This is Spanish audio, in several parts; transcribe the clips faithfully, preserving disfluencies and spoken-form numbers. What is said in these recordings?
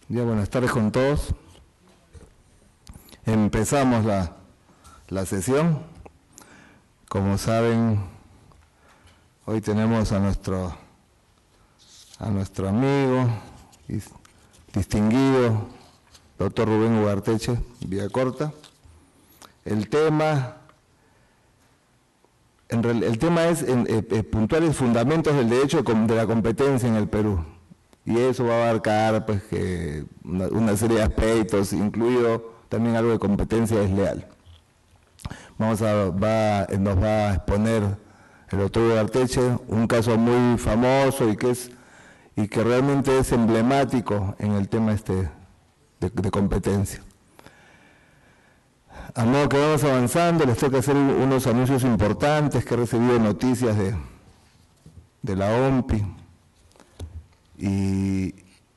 Ya, buenas tardes con todos. Empezamos la, la sesión. Como saben, hoy tenemos a nuestro, a nuestro amigo y distinguido doctor Rubén Ugarteche Villacorta. El tema, en real, el tema es en, eh, puntuales fundamentos del derecho de la competencia en el Perú. Y eso va a abarcar pues, que una, una serie de aspectos, incluido también algo de competencia desleal. Vamos a, va, nos va a exponer el doctor Ugarteche un caso muy famoso y que, es, y que realmente es emblemático en el tema este de, de competencia. A modo que vamos avanzando, les tengo que hacer unos anuncios importantes que he recibido noticias de, de la O M P I. Y,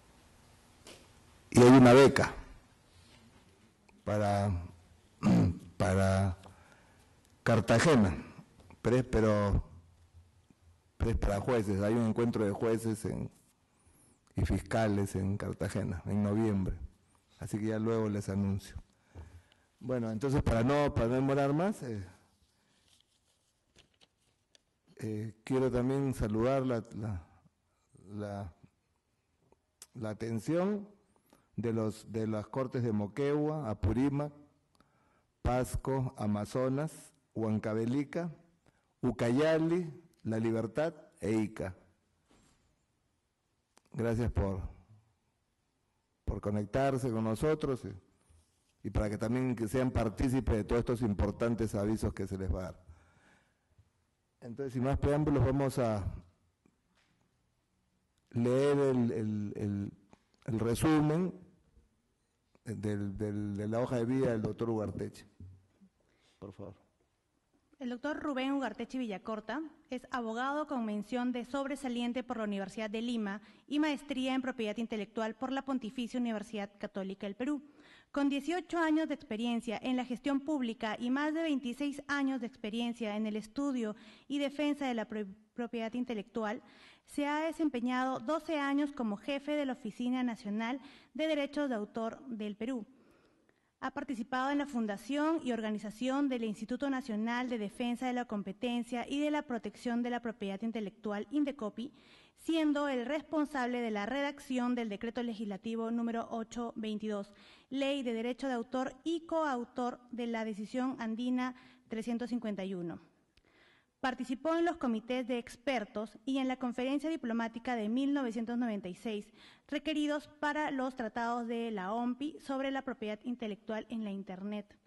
y hay una beca para, para Cartagena, pero, pero, pero es para jueces. Hay un encuentro de jueces en, y fiscales en Cartagena, en noviembre. Así que ya luego les anuncio. Bueno, entonces para no, para no demorar más, eh, eh, quiero también saludar la, la, la la atención de, los, de las cortes de Moquegua, Apurímac, Pasco, Amazonas, Huancavelica, Ucayali, La Libertad e Ica. Gracias por, por conectarse con nosotros y, y para que también que sean partícipes de todos estos importantes avisos que se les va a dar. Entonces, sin más preámbulos, vamos a leer el, el, el, el resumen del, del, de la hoja de vida del doctor Ugarteche. Por favor. El doctor Rubén Ugarteche Villacorta es abogado con mención de sobresaliente por la Universidad de Lima y maestría en propiedad intelectual por la Pontificia Universidad Católica del Perú. Con dieciocho años de experiencia en la gestión pública y más de veintiséis años de experiencia en el estudio y defensa de la pro propiedad intelectual, se ha desempeñado doce años como jefe de la Oficina Nacional de Derechos de Autor del Perú. Ha participado en la fundación y organización del Instituto Nacional de Defensa de la Competencia y de la Protección de la Propiedad Intelectual, INDECOPI, siendo el responsable de la redacción del Decreto Legislativo número ochocientos veintidós, Ley de Derecho de Autor y coautor de la Decisión Andina trescientos cincuenta y uno. Participó en los comités de expertos y en la conferencia diplomática de mil novecientos noventa y seis, requeridos para los tratados de la O M P I sobre la propiedad intelectual en la Internet.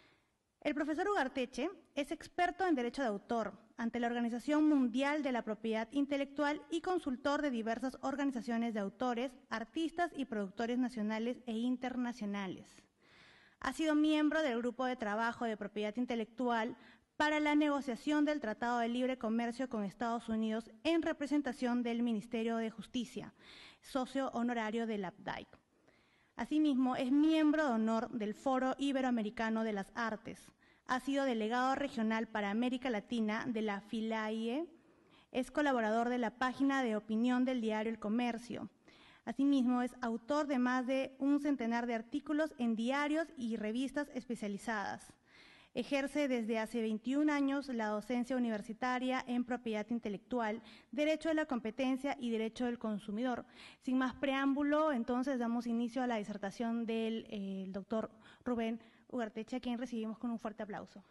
El profesor Ugarteche es experto en derecho de autor ante la Organización Mundial de la Propiedad Intelectual y consultor de diversas organizaciones de autores, artistas y productores nacionales e internacionales. Ha sido miembro del Grupo de Trabajo de Propiedad Intelectual para la negociación del Tratado de Libre Comercio con Estados Unidos en representación del Ministerio de Justicia, socio honorario de la A P D A I C. Asimismo, es miembro de honor del Foro Iberoamericano de las Artes. Ha sido delegado regional para América Latina de la FILAIE. Es colaborador de la página de opinión del diario El Comercio. Asimismo, es autor de más de un centenar de artículos en diarios y revistas especializadas. Ejerce desde hace veintiún años la docencia universitaria en propiedad intelectual, derecho de la competencia y derecho del consumidor. Sin más preámbulo, entonces damos inicio a la disertación del eh, doctor Rubén Ugarteche, a quien recibimos con un fuerte aplauso.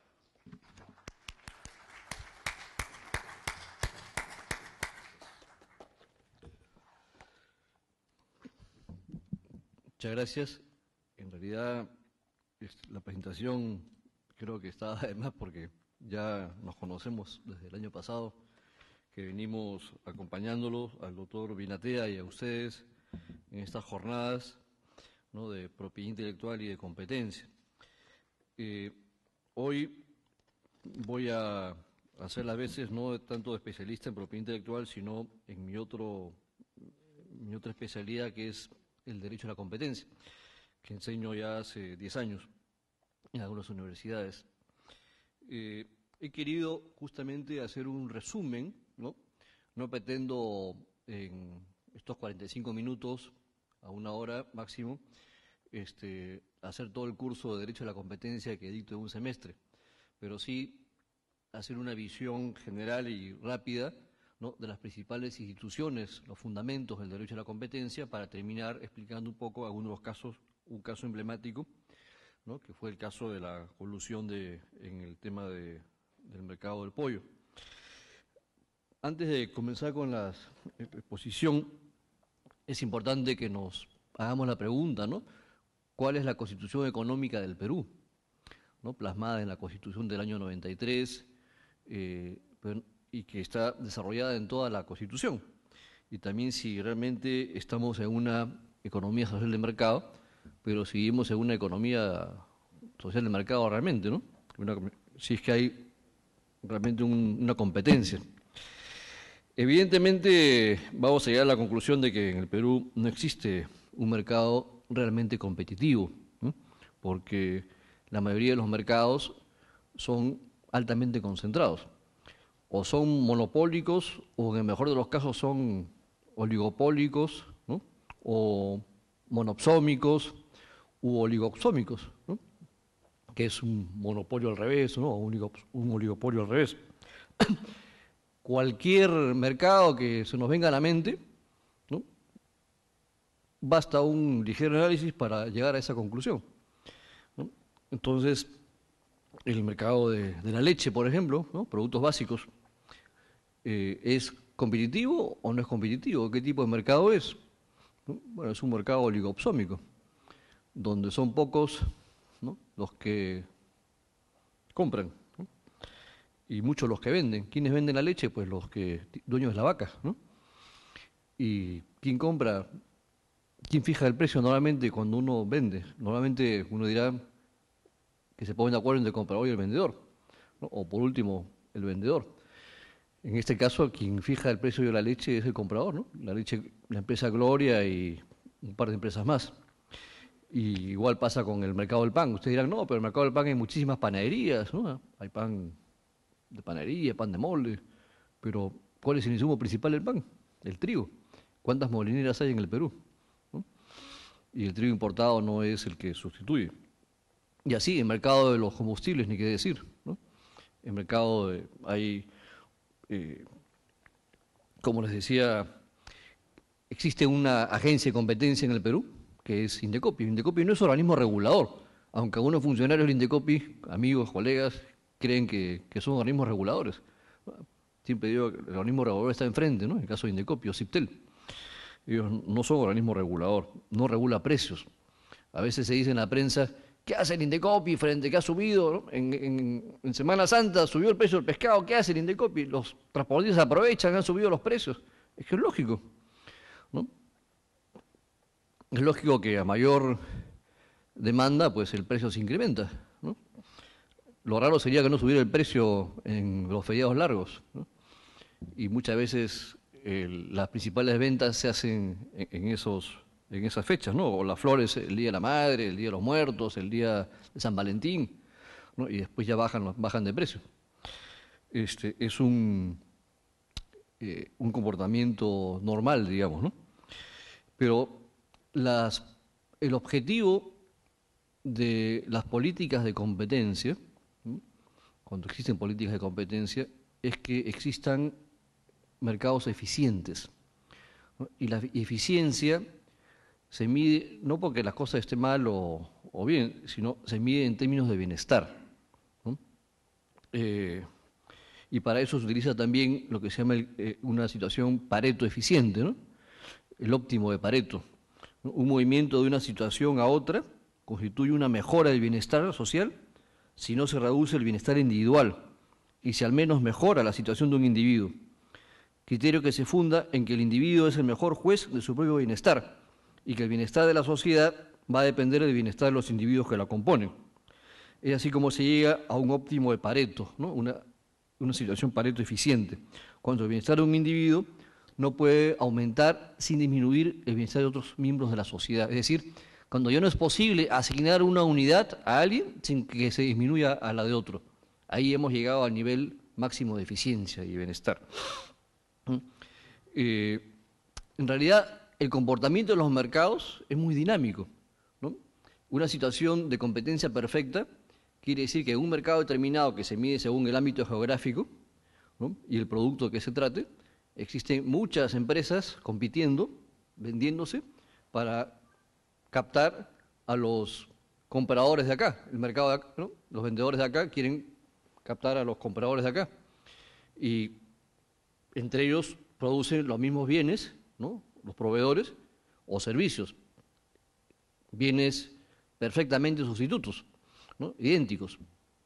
Muchas gracias. En realidad, la presentación creo que está además porque ya nos conocemos desde el año pasado, que venimos acompañándolos al doctor Binatea y a ustedes en estas jornadas, ¿no?, de propiedad intelectual y de competencia. Eh, hoy voy a hacer las veces no tanto de especialista en propiedad intelectual, sino en mi, otro, mi otra especialidad, que es el derecho a la competencia, que enseño ya hace diez años en algunas universidades. Eh, he querido justamente hacer un resumen, ¿no? No pretendo en estos cuarenta y cinco minutos a una hora máximo, este, hacer todo el curso de Derecho a la Competencia que dicto en un semestre, pero sí hacer una visión general y rápida, ¿no?, de las principales instituciones, los fundamentos del derecho a la competencia, para terminar explicando un poco algunos de los casos, un caso emblemático, ¿no?, que fue el caso de la colusión de, en el tema de, del mercado del pollo. Antes de comenzar con la exposición, es importante que nos hagamos la pregunta, ¿no?, ¿cuál es la Constitución Económica del Perú?, ¿no?, plasmada en la Constitución del año noventa y tres, eh, pero, y que está desarrollada en toda la Constitución. Y también si realmente estamos en una economía social de mercado, pero seguimos en una economía social de mercado realmente, ¿no?, una, si es que hay realmente un, una competencia. Evidentemente vamos a llegar a la conclusión de que en el Perú no existe un mercado realmente competitivo, ¿no?, porque la mayoría de los mercados son altamente concentrados, o son monopólicos, o en el mejor de los casos son oligopólicos, ¿no?, o monopsómicos u oligopsómicos, ¿no?, que es un monopolio al revés, ¿no?, o un oligopolio al revés. Cualquier mercado que se nos venga a la mente, ¿no?, basta un ligero análisis para llegar a esa conclusión, ¿no? Entonces, el mercado de, de la leche, por ejemplo, ¿no?, productos básicos, eh, ¿es competitivo o no es competitivo? ¿Qué tipo de mercado es? ¿No? Bueno, es un mercado oligopsómico, donde son pocos, ¿no?, los que compran, ¿no?, y muchos los que venden. ¿Quiénes venden la leche? Pues los que dueños de la vaca, ¿no? ¿Y quién compra? ¿Quién fija el precio normalmente cuando uno vende? Normalmente uno dirá que se ponen de acuerdo entre el comprador y el vendedor, ¿no?, o por último, el vendedor. En este caso, quien fija el precio de la leche es el comprador, ¿no?, la leche, la empresa Gloria y un par de empresas más. Y igual pasa con el mercado del pan. Ustedes dirán, no, pero en el mercado del pan hay muchísimas panaderías, ¿no? Hay pan de panadería, pan de molde, pero ¿cuál es el insumo principal del pan? El trigo. ¿Cuántas molineras hay en el Perú?, ¿no? Y el trigo importado no es el que sustituye. Y así, el mercado de los combustibles, ni qué decir, ¿no? El mercado de, hay, eh, como les decía, existe una agencia de competencia en el Perú, que es Indecopi. Indecopi no es organismo regulador, aunque algunos funcionarios del Indecopi, amigos, colegas, creen que, que son organismos reguladores. Siempre digo que el organismo regulador está enfrente, ¿no?, en el caso de Indecopi o Ciptel. Ellos no son organismo regulador, no regula precios. A veces se dice en la prensa, ¿qué hace el Indecopi frente a que ha subido, ¿no?, en, en, en Semana Santa subió el precio del pescado? ¿Qué hace el Indecopi? Los transportistas aprovechan, han subido los precios. Es que es lógico, ¿no? Es lógico que a mayor demanda, pues el precio se incrementa, ¿no? Lo raro sería que no subiera el precio en los feriados largos, ¿no? Y muchas veces el, las principales ventas se hacen en, en, esos, en esas fechas, ¿no? O las flores, el Día de la Madre, el Día de los Muertos, el Día de San Valentín, ¿no?, y después ya bajan, bajan de precio. Este, es un, eh, un comportamiento normal, digamos, ¿no? Pero las, el objetivo de las políticas de competencia, ¿no?, cuando existen políticas de competencia, es que existan mercados eficientes, ¿no? Y la eficiencia se mide no porque las cosas estén mal o, o bien, sino se mide en términos de bienestar, ¿no? Eh, y para eso se utiliza también lo que se llama el, eh, una situación Pareto eficiente, ¿no?, el óptimo de Pareto, ¿no? Un movimiento de una situación a otra constituye una mejora del bienestar social si no se reduce el bienestar individual y si al menos mejora la situación de un individuo. Criterio que se funda en que el individuo es el mejor juez de su propio bienestar y que el bienestar de la sociedad va a depender del bienestar de los individuos que la componen. Es así como se llega a un óptimo de Pareto, ¿no?, una, una situación Pareto eficiente, cuando el bienestar de un individuo no puede aumentar sin disminuir el bienestar de otros miembros de la sociedad. Es decir, cuando ya no es posible asignar una unidad a alguien sin que se disminuya a la de otro. Ahí hemos llegado al nivel máximo de eficiencia y bienestar. Eh, en realidad, el comportamiento de los mercados es muy dinámico, ¿no? Una situación de competencia perfecta quiere decir que en un mercado determinado que se mide según el ámbito geográfico, ¿no?, y el producto que se trate, existen muchas empresas compitiendo, vendiéndose, para captar a los compradores de acá. El mercado de acá, ¿no? Los vendedores de acá quieren captar a los compradores de acá. Y entre ellos producen los mismos bienes, ¿no?, los proveedores o servicios, bienes perfectamente sustitutos, ¿no?, idénticos.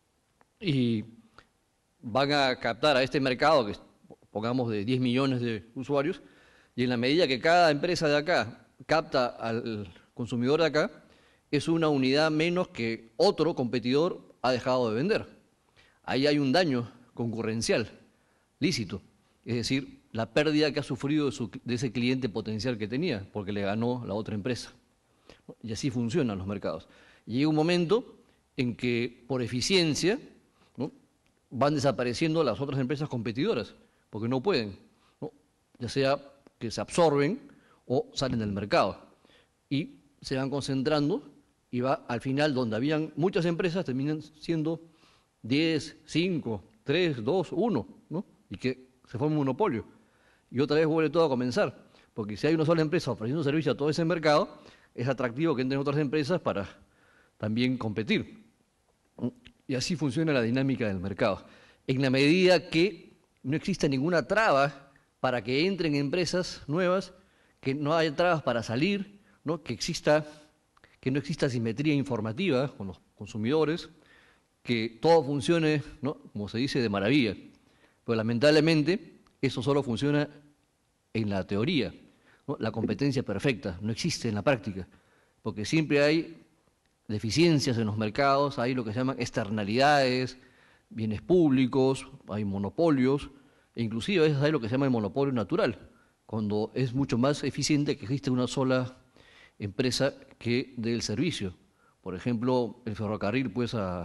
Y van a captar a este mercado, que pongamos de diez millones de usuarios, y en la medida que cada empresa de acá capta al consumidor de acá, es una unidad menos que otro competidor ha dejado de vender. Ahí hay un daño concurrencial, lícito, es decir, la pérdida que ha sufrido de, su, de ese cliente potencial que tenía, porque le ganó la otra empresa. Y así funcionan los mercados. Y llega un momento en que, por eficiencia, ¿no?, van desapareciendo las otras empresas competidoras, porque no pueden, ¿no?, ya sea que se absorben o salen del mercado. Y se van concentrando y va al final donde habían muchas empresas, terminan siendo diez, cinco, tres, dos, uno, ¿no?, y que se forma un monopolio. Y otra vez vuelve todo a comenzar, porque si hay una sola empresa ofreciendo servicio a todo ese mercado, es atractivo que entren otras empresas para también competir. Y así funciona la dinámica del mercado. En la medida que no exista ninguna traba para que entren empresas nuevas, que no haya trabas para salir, ¿no?, que exista, que no exista simetría informativa con los consumidores, que todo funcione, ¿no?, como se dice, de maravilla. Pero lamentablemente eso solo funciona en la teoría, ¿no? La competencia perfecta no existe en la práctica, porque siempre hay deficiencias en los mercados, hay lo que se llaman externalidades, bienes públicos, hay monopolios, e inclusive a veces hay lo que se llama el monopolio natural, cuando es mucho más eficiente que existe una sola empresa que dé el servicio. Por ejemplo, el ferrocarril, pues, a,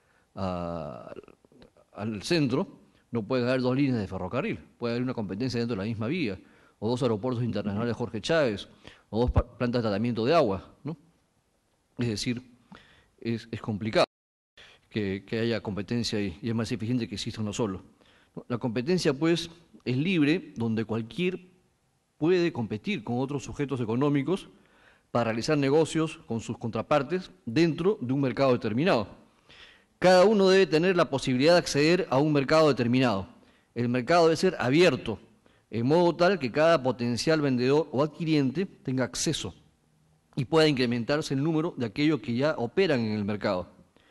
a, al centro, no puede haber dos líneas de ferrocarril, puede haber una competencia dentro de la misma vía, o dos aeropuertos internacionales Jorge Chávez, o dos plantas de tratamiento de agua, ¿no? Es decir, es, es complicado que, que haya competencia y, y es más eficiente que exista uno solo. La competencia, pues, es libre, donde cualquier puede competir con otros sujetos económicos para realizar negocios con sus contrapartes dentro de un mercado determinado. Cada uno debe tener la posibilidad de acceder a un mercado determinado. El mercado debe ser abierto, en modo tal que cada potencial vendedor o adquiriente tenga acceso y pueda incrementarse el número de aquellos que ya operan en el mercado.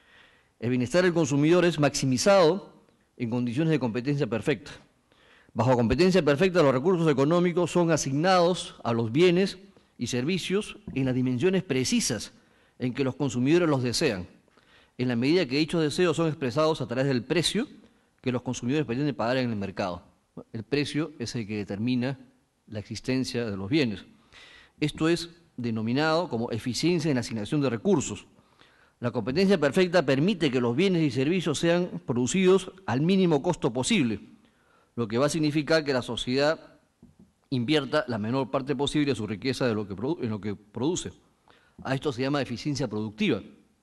El bienestar del consumidor es maximizado en condiciones de competencia perfecta. Bajo competencia perfecta, los recursos económicos son asignados a los bienes y servicios en las dimensiones precisas en que los consumidores los desean, en la medida que dichos deseos son expresados a través del precio que los consumidores pretenden pagar en el mercado. El precio es el que determina la existencia de los bienes. Esto es denominado como eficiencia en la asignación de recursos. La competencia perfecta permite que los bienes y servicios sean producidos al mínimo costo posible, lo que va a significar que la sociedad invierta la menor parte posible de su riqueza de lo que en lo que produce. A esto se llama eficiencia productiva.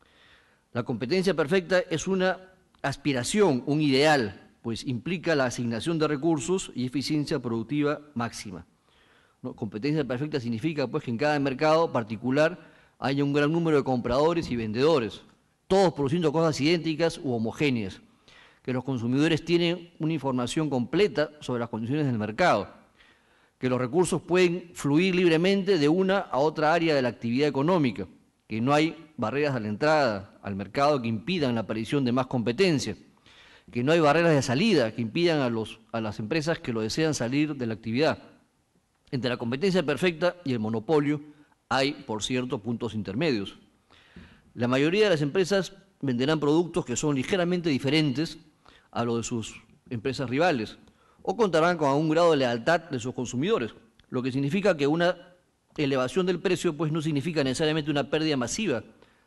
La competencia perfecta es una aspiración, un ideal, pues implica la asignación de recursos y eficiencia productiva máxima. ¿No? Competencia perfecta significa, pues, que en cada mercado particular haya un gran número de compradores y vendedores, todos produciendo cosas idénticas u homogéneas, que los consumidores tienen una información completa sobre las condiciones del mercado, que los recursos pueden fluir libremente de una a otra área de la actividad económica, que no hay barreras a la entrada al mercado que impidan la aparición de más competencia, que no hay barreras de salida que impidan a, los, a las empresas que lo desean salir de la actividad. Entre la competencia perfecta y el monopolio hay, por cierto, puntos intermedios. La mayoría de las empresas venderán productos que son ligeramente diferentes a los de sus empresas rivales, o contarán con un grado de lealtad de sus consumidores, lo que significa que una elevación del precio, pues, no significa necesariamente una pérdida masiva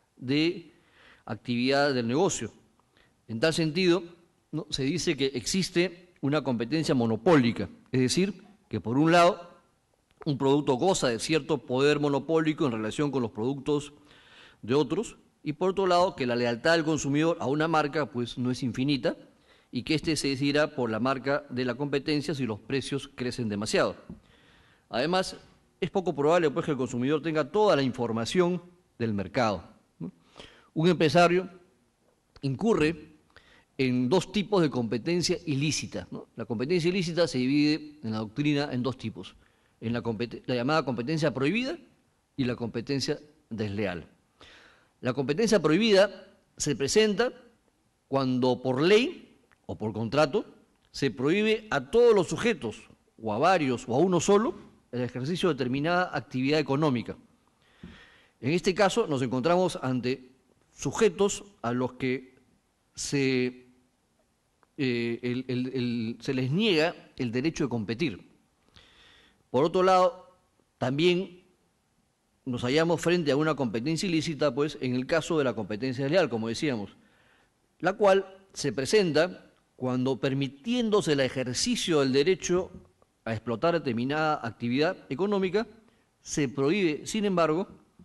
de actividad del negocio. En tal sentido, ¿no?, se dice que existe una competencia monopólica, es decir, que por un lado un producto goza de cierto poder monopólico en relación con los productos de otros, y por otro lado, que la lealtad del consumidor a una marca pues no es infinita y que éste se decidirá por la marca de la competencia si los precios crecen demasiado. Además, es poco probable pues, que el consumidor tenga toda la información del mercado, ¿no? Un empresario incurre en dos tipos de competencia ilícita, ¿no? La competencia ilícita se divide en la doctrina en dos tipos, en la, la llamada competencia prohibida y la competencia desleal. La competencia prohibida se presenta cuando por ley o por contrato se prohíbe a todos los sujetos, o a varios, o a uno solo, el ejercicio de determinada actividad económica. En este caso nos encontramos ante sujetos a los que se, eh, el, el, el, se les niega el derecho de competir. Por otro lado, también nos hallamos frente a una competencia ilícita, pues en el caso de la competencia desleal, como decíamos, la cual se presenta cuando, permitiéndose el ejercicio del derecho a explotar determinada actividad económica, se prohíbe, sin embargo,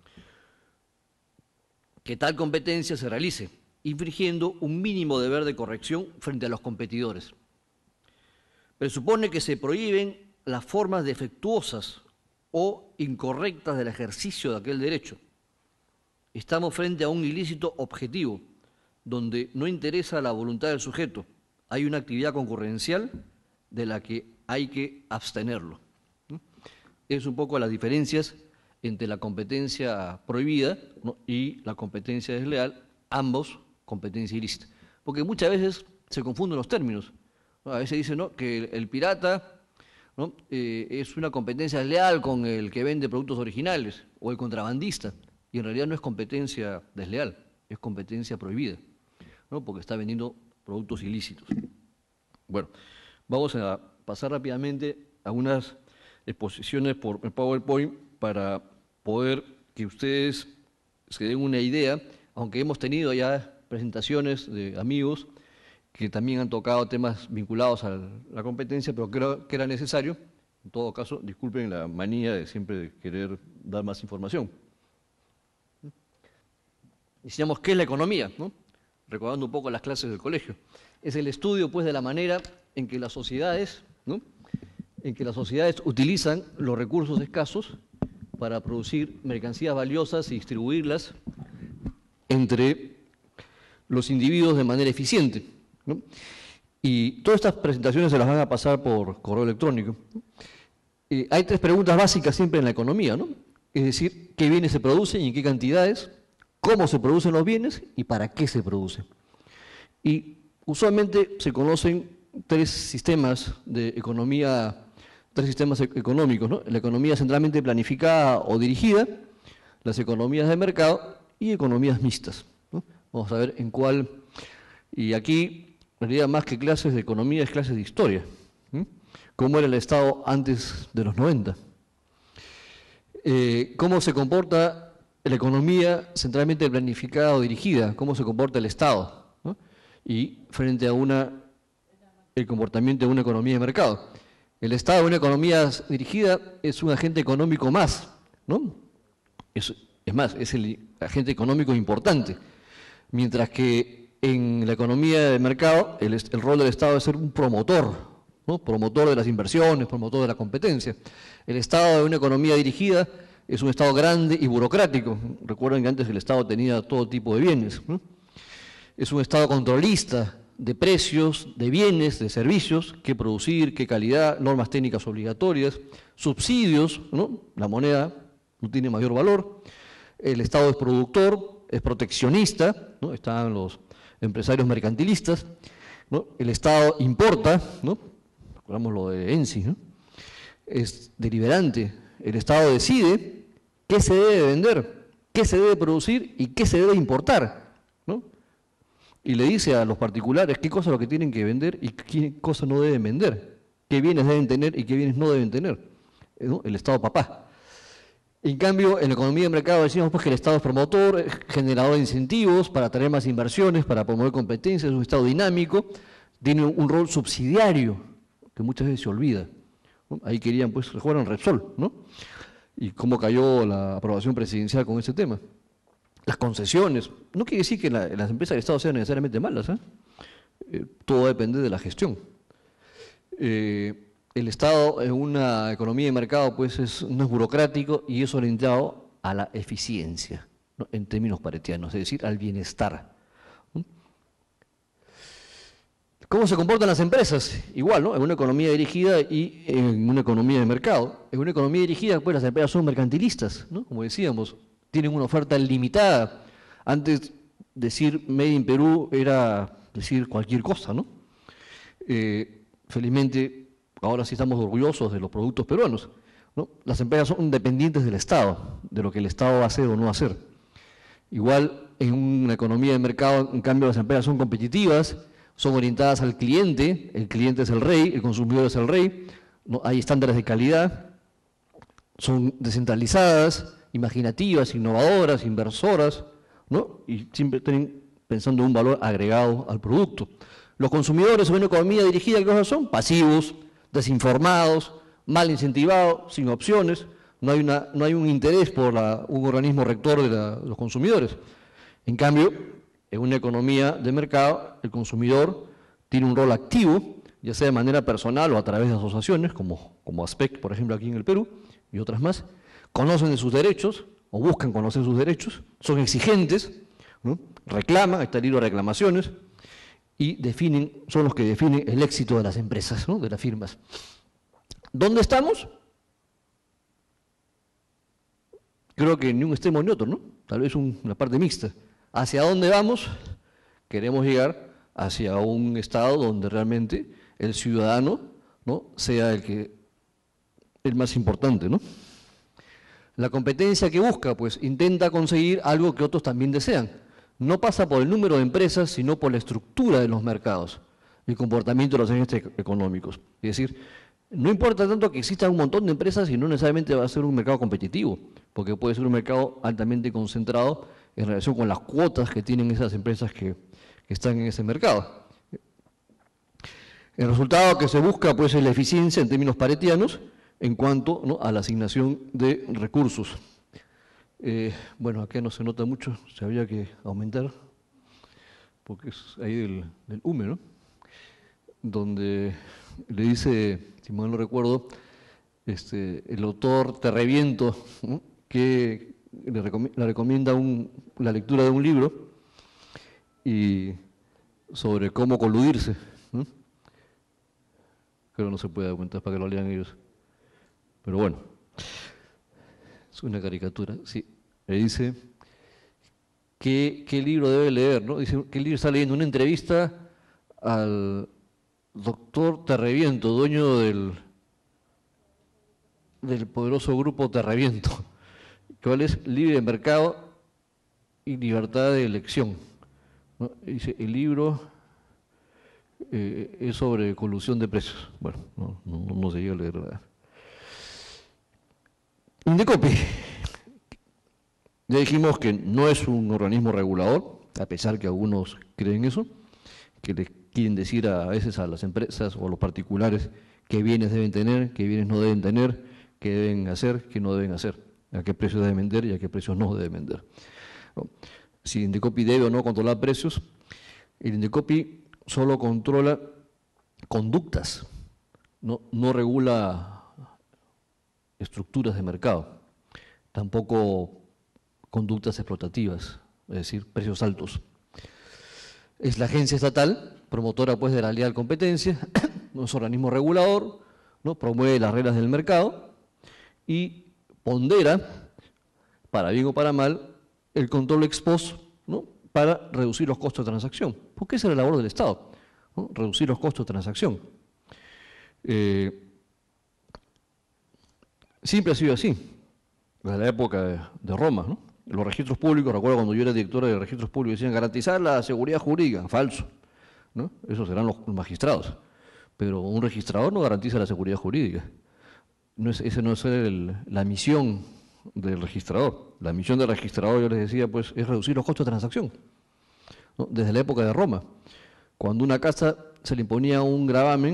que tal competencia se realice, infringiendo un mínimo deber de corrección frente a los competidores. Presupone que se prohíben las formas defectuosas o incorrectas del ejercicio de aquel derecho. Estamos frente a un ilícito objetivo, donde no interesa la voluntad del sujeto. Hay una actividad concurrencial de la que hay que abstenerlo. Es un poco las diferencias entre la competencia prohibida, ¿no?, y la competencia desleal, ambos competencia ilícita. Porque muchas veces se confunden los términos, ¿no? A veces dicen, ¿no?, que el, el pirata, ¿no?, eh, es una competencia desleal con el que vende productos originales, o el contrabandista, y en realidad no es competencia desleal, es competencia prohibida, ¿no?, porque está vendiendo productos ilícitos. Bueno, vamos a pasar rápidamente a unas exposiciones por PowerPoint para poder que ustedes se den una idea, aunque hemos tenido ya presentaciones de amigos que también han tocado temas vinculados a la competencia, pero creo que era necesario. En todo caso, disculpen la manía de siempre de querer dar más información. Decíamos, ¿qué es la economía?, ¿no?, recordando un poco las clases del colegio. Es el estudio, pues, de la manera en que las sociedades, ¿no?, en que las sociedades utilizan los recursos escasos para producir mercancías valiosas y distribuirlas entre los individuos de manera eficiente, ¿no? Y todas estas presentaciones se las van a pasar por correo electrónico. Eh, hay tres preguntas básicas siempre en la economía, ¿no? Es decir, ¿qué bienes se producen y en qué cantidades? ¿Cómo se producen los bienes y para qué se producen? Y usualmente se conocen tres sistemas de economía, tres sistemas económicos, ¿no? La economía centralmente planificada o dirigida, las economías de mercado y economías mixtas, ¿no? Vamos a ver en cuál, y aquí, en realidad, más que clases de economía, es clases de historia, ¿sí? ¿Cómo era el Estado antes de los noventa? Eh, ¿Cómo se comporta la economía centralmente planificada o dirigida? ¿Cómo se comporta el Estado, ¿no?, y frente a una, el comportamiento de una economía de mercado? El Estado de una economía dirigida es un agente económico más, ¿no? Es, es más, es el agente económico importante, mientras que en la economía de mercado el, el rol del Estado es ser un promotor, ¿no?, promotor de las inversiones, promotor de la competencia. El Estado de una economía dirigida es un Estado grande y burocrático. Recuerden que antes el Estado tenía todo tipo de bienes, ¿no? Es un Estado controlista de precios, de bienes, de servicios, qué producir, qué calidad, normas técnicas obligatorias, subsidios, ¿no? La moneda no tiene mayor valor. El Estado es productor, es proteccionista, ¿no? Están los empresarios mercantilistas, ¿no? El Estado importa, ¿no? Recordamos lo de Ensi, ¿no? Es deliberante. El Estado decide qué se debe vender, qué se debe producir y qué se debe importar, ¿no? Y le dice a los particulares qué cosas es lo que tienen que vender y qué cosas no deben vender, qué bienes deben tener y qué bienes no deben tener, ¿no? El Estado papá. En cambio, en la economía de mercado decimos pues, que el Estado es promotor, es generador de incentivos para atraer más inversiones, para promover competencias, es un Estado dinámico, tiene un rol subsidiario que muchas veces se olvida. ¿no? Ahí querían, pues, recuerdan Repsol, ¿no? Y cómo cayó la aprobación presidencial con ese tema. Las concesiones. No quiere decir que la, las empresas del Estado sean necesariamente malas, ¿eh? Eh, todo va a depender de la gestión. Eh, el Estado en una economía de mercado pues es, no es burocrático y es orientado a la eficiencia, ¿no? En términos paretianos, es decir, al bienestar. ¿No? ¿Cómo se comportan las empresas? Igual, ¿no? En una economía dirigida y en una economía de mercado. En una economía dirigida, pues las empresas son mercantilistas, ¿no? Como decíamos, tienen una oferta limitada. Antes decir Made in Perú era decir cualquier cosa, ¿no? Eh, felizmente, ahora sí estamos orgullosos de los productos peruanos, ¿no? Las empresas son dependientes del Estado, de lo que el Estado va a hacer o no va a hacer. Igual, en una economía de mercado, en cambio, las empresas son competitivas, son orientadas al cliente, el cliente es el rey, el consumidor es el rey, ¿no? Hay estándares de calidad, son descentralizadas, imaginativas, innovadoras, inversoras, ¿no? Y siempre tienen pensando en un valor agregado al producto. Los consumidores en una economía dirigida, ¿qué cosas son? Pasivos, desinformados, mal incentivados, sin opciones, no hay, una, no hay un interés por la, un organismo rector de, la, de los consumidores. En cambio, en una economía de mercado, el consumidor tiene un rol activo, ya sea de manera personal o a través de asociaciones, como, como ASPEC, por ejemplo, aquí en el Perú, y otras más, conocen de sus derechos, o buscan conocer sus derechos, son exigentes, ¿no? Reclaman, está el libro de reclamaciones, y definen, son los que definen el éxito de las empresas, ¿no? De las firmas. ¿Dónde estamos? Creo que ni un extremo ni otro, ¿no? Tal vez un, una parte mixta. ¿Hacia dónde vamos? Queremos llegar hacia un estado donde realmente el ciudadano, ¿no? sea el que el más importante, ¿no? La competencia que busca, pues, intenta conseguir algo que otros también desean. No pasa por el número de empresas, sino por la estructura de los mercados, el comportamiento de los agentes económicos. Es decir, no importa tanto que exista un montón de empresas y no necesariamente va a ser un mercado competitivo, porque puede ser un mercado altamente concentrado en relación con las cuotas que tienen esas empresas que, que están en ese mercado. El resultado que se busca, pues, es la eficiencia en términos paretianos en cuanto, ¿no? a la asignación de recursos. Eh, bueno, acá no se nota mucho, se había que aumentar, porque es ahí del, del U M E, ¿no? Donde le dice, si mal no recuerdo, este, el autor Terreviento, ¿no? que le, recom le recomienda un, la lectura de un libro y sobre cómo coludirse, ¿no? Creo que no se puede aumentar para que lo lean ellos, pero bueno. Es una caricatura, sí. Le dice, ¿qué, qué libro debe leer? ¿No? Dice, ¿qué libro está leyendo? Una entrevista al doctor Terreviento, dueño del, del poderoso grupo Terreviento, ¿cuál es? Libre de mercado y libertad de elección, ¿no? Dice, el libro eh, es sobre colusión de precios. Bueno, no, no, no se llega a leer nada. Indecopi, ya dijimos que no es un organismo regulador, a pesar que algunos creen eso, que les quieren decir a veces a las empresas o a los particulares qué bienes deben tener, qué bienes no deben tener, qué deben hacer, qué no deben hacer, a qué precios deben vender y a qué precios no deben vender. ¿No? Si Indecopi debe o no controlar precios, el Indecopi solo controla conductas, no, no regula estructuras de mercado, tampoco conductas explotativas, es decir, precios altos. Es la agencia estatal, promotora pues de la leal competencia, no es organismo regulador, ¿no? Promueve las reglas del mercado y pondera, para bien o para mal, el control ex post, ¿no? Para reducir los costos de transacción, porque esa es la labor del Estado, ¿no? Reducir los costos de transacción. Eh, Siempre ha sido así, desde la época de, de Roma, ¿no? Los registros públicos, recuerdo cuando yo era director de registros públicos, decían garantizar la seguridad jurídica, falso, ¿no? Esos serán los magistrados, pero un registrador no garantiza la seguridad jurídica. No es, esa no es el, la misión del registrador. La misión del registrador, yo les decía, pues, es reducir los costos de transacción, ¿no? Desde la época de Roma, cuando una casa se le imponía un gravamen,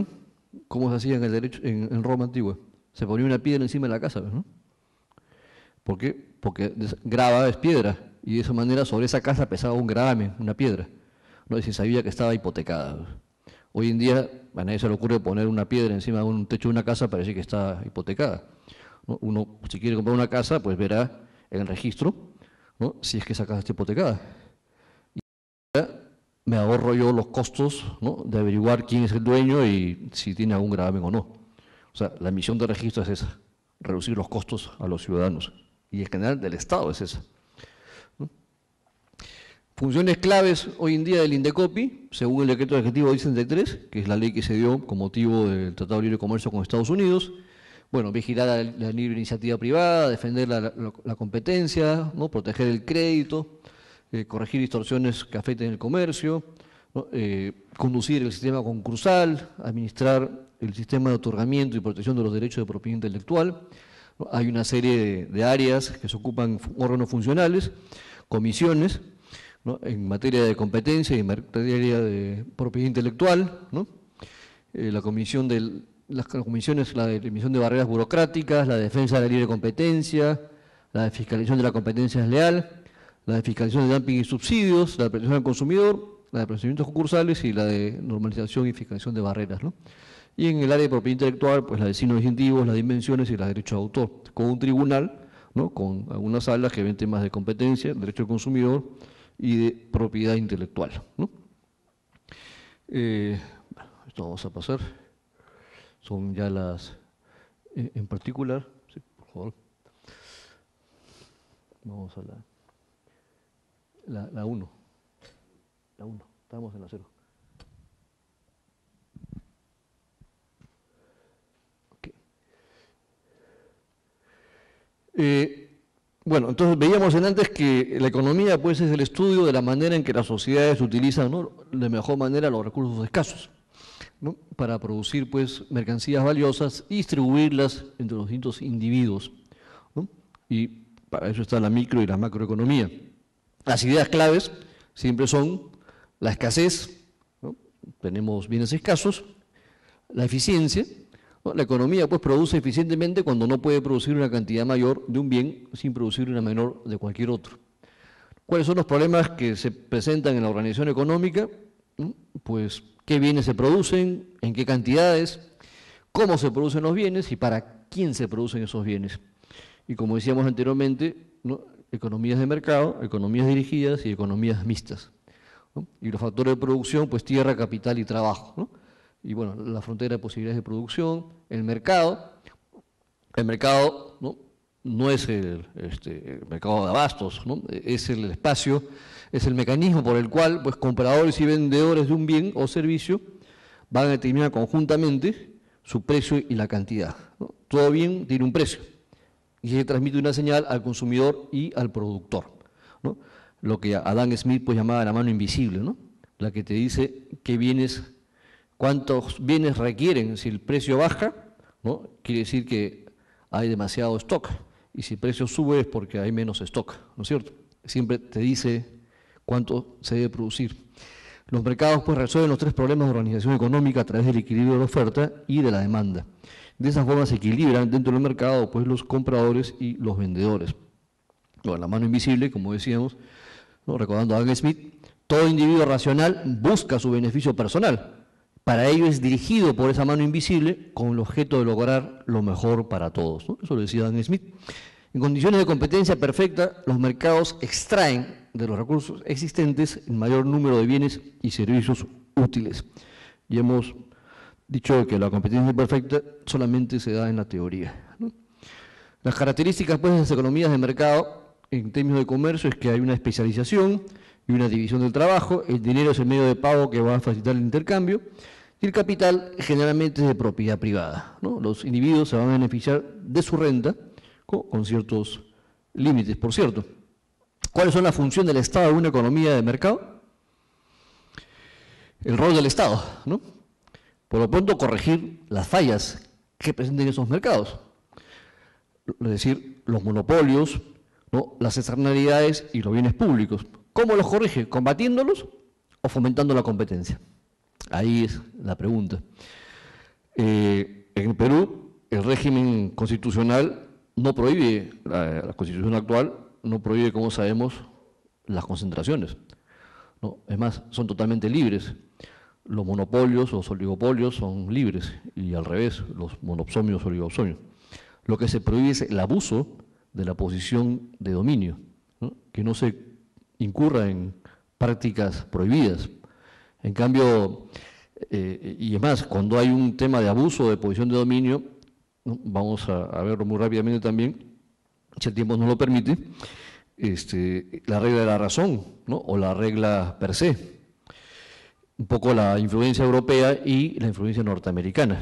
¿Cómo se hacía en el derecho en, en Roma antigua? Se ponía una piedra encima de la casa, ¿no? ¿Por qué? Porque grava es piedra, y de esa manera sobre esa casa pesaba un gravamen, una piedra, ¿no? Y se sabía que estaba hipotecada. Hoy en día a nadie se le ocurre poner una piedra encima de un techo de una casa para decir que está hipotecada, ¿no? Uno, si quiere comprar una casa, pues verá en el registro, ¿no?, si es que esa casa está hipotecada. Y me ahorro yo los costos, ¿no?, de averiguar quién es el dueño y si tiene algún gravamen o no. O sea, la misión del registro es esa, reducir los costos a los ciudadanos. Y en general del Estado es esa, ¿no? Funciones claves hoy en día del INDECOPI, según el decreto ejecutivo sesenta y tres, que es la ley que se dio con motivo del Tratado de Libre Comercio con Estados Unidos. Bueno, vigilar la, la libre iniciativa privada, defender la, la, la competencia, ¿no?, proteger el crédito, eh, corregir distorsiones que afecten el comercio, ¿no?, eh, conducir el sistema concursal, administrar el sistema de otorgamiento y protección de los derechos de propiedad intelectual. ¿No? Hay una serie de, de áreas que se ocupan órganos funcionales, comisiones, ¿no?, en materia de competencia y en materia de propiedad intelectual, ¿no? Eh, la comisión del Las comisiones, la de eliminación de barreras burocráticas, la defensa de la libre competencia, la de fiscalización de la competencia desleal, la de fiscalización de dumping y subsidios, la de protección al consumidor, la de procedimientos concursales y la de normalización y fiscalización de barreras, ¿no? Y en el área de propiedad intelectual, pues la de signos distintivos, las dimensiones y la de derecho de autor, con un tribunal, ¿no?, con algunas salas que ven temas de competencia, derecho al consumidor y de propiedad intelectual, ¿no? Eh, esto vamos a pasar. Son ya las, eh, en particular, sí, por favor. Vamos a la, la uno. La uno, estamos en la cero. Okay. Eh, bueno, entonces veíamos en antes que la economía pues es el estudio de la manera en que las sociedades utilizan, ¿no?, de mejor manera los recursos escasos, ¿no?, para producir pues mercancías valiosas y distribuirlas entre los distintos individuos, ¿no? Y para eso está la micro y la macroeconomía. Las ideas claves siempre son la escasez, ¿no?, tenemos bienes escasos, la eficiencia, ¿no?, la economía pues produce eficientemente cuando no puede producir una cantidad mayor de un bien sin producir una menor de cualquier otro. ¿Cuáles son los problemas que se presentan en la organización económica? ¿No? Pues qué bienes se producen, en qué cantidades, cómo se producen los bienes y para quién se producen esos bienes. Y como decíamos anteriormente, ¿no?, economías de mercado, economías dirigidas y economías mixtas, ¿no? Y los factores de producción, pues tierra, capital y trabajo, ¿no? Y bueno, la frontera de posibilidades de producción, el mercado. El mercado no, no es el, este, el mercado de abastos, ¿no?, es el espacio, es el mecanismo por el cual pues compradores y vendedores de un bien o servicio van a determinar conjuntamente su precio y la cantidad, ¿no? Todo bien tiene un precio y se transmite una señal al consumidor y al productor, ¿no?, lo que Adam Smith pues llamaba la mano invisible, ¿no?, la que te dice qué bienes, cuántos bienes requieren. Si el precio baja, ¿no?, quiere decir que hay demasiado stock, y si el precio sube es porque hay menos stock, ¿no es cierto? Siempre te dice cuánto se debe producir. Los mercados pues resuelven los tres problemas de organización económica a través del equilibrio de la oferta y de la demanda. De esa forma se equilibran dentro del mercado pues los compradores y los vendedores. Bueno, la mano invisible, como decíamos, ¿no?, recordando a Adam Smith, todo individuo racional busca su beneficio personal. Para ello es dirigido por esa mano invisible con el objeto de lograr lo mejor para todos, ¿no? Eso lo decía Adam Smith. En condiciones de competencia perfecta, los mercados extraen de los recursos existentes el mayor número de bienes y servicios útiles. Y hemos dicho que la competencia perfecta solamente se da en la teoría, ¿no? Las características pues, de las economías de mercado en términos de comercio es que hay una especialización y una división del trabajo, el dinero es el medio de pago que va a facilitar el intercambio, y el capital generalmente es de propiedad privada, ¿no? Los individuos se van a beneficiar de su renta con, con ciertos límites, por cierto. ¿Cuáles son las funciones del Estado en una economía de mercado? El rol del Estado, ¿no? Por lo pronto, corregir las fallas que presenten esos mercados, es decir, los monopolios, ¿no?, las externalidades y los bienes públicos. ¿Cómo los corrige? ¿Combatiéndolos o fomentando la competencia? Ahí es la pregunta. Eh, en el Perú, el régimen constitucional no prohíbe, la, la constitución actual no prohíbe, como sabemos, las concentraciones, ¿no? Es más, son totalmente libres. Los monopolios, los oligopolios son libres y al revés, los monopsonios, oligopsonios. Lo que se prohíbe es el abuso de la posición de dominio, ¿no? Que no se incurra en prácticas prohibidas. En cambio, eh, y es más, cuando hay un tema de abuso de posición de dominio, ¿no? Vamos a, a verlo muy rápidamente también, si el tiempo nos lo permite, este, la regla de la razón, ¿no? O la regla per se. Un poco la influencia europea y la influencia norteamericana.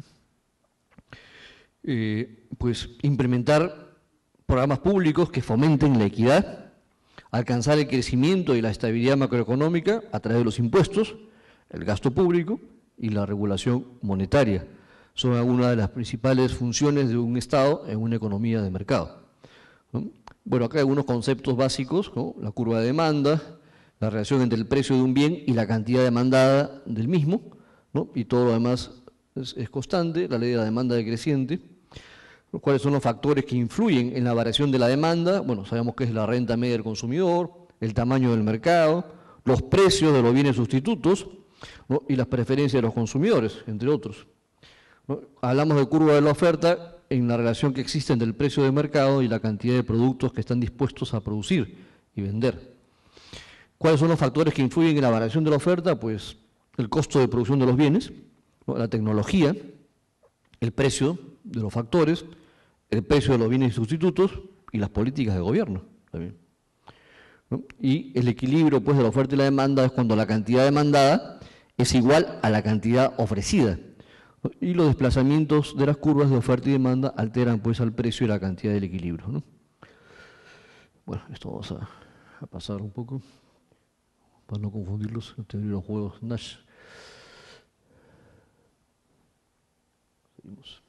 Eh, pues implementar programas públicos que fomenten la equidad, alcanzar el crecimiento y la estabilidad macroeconómica a través de los impuestos, el gasto público y la regulación monetaria. Son algunas de las principales funciones de un Estado en una economía de mercado, ¿no? Bueno, acá hay algunos conceptos básicos, ¿no? La curva de demanda, la relación entre el precio de un bien y la cantidad demandada del mismo, ¿no? Y todo lo demás es, es constante, la ley de la demanda decreciente. ¿Cuáles son los factores que influyen en la variación de la demanda? Bueno, sabemos que es la renta media del consumidor, el tamaño del mercado, los precios de los bienes sustitutos, ¿no? Y las preferencias de los consumidores, entre otros, ¿no? Hablamos de curva de la oferta en la relación que existe entre el precio de mercado y la cantidad de productos que están dispuestos a producir y vender. ¿Cuáles son los factores que influyen en la variación de la oferta? Pues el costo de producción de los bienes, ¿no? La tecnología, el precio de los factores, el precio de los bienes sustitutos y las políticas de gobierno también, ¿no? Y el equilibrio, pues, de la oferta y la demanda es cuando la cantidad demandada es igual a la cantidad ofrecida, ¿no? Y los desplazamientos de las curvas de oferta y demanda alteran, pues, al precio y la cantidad del equilibrio, ¿no? Bueno, esto vamos a, a pasar un poco para no confundirlos, tener los juegos Nash. Seguimos.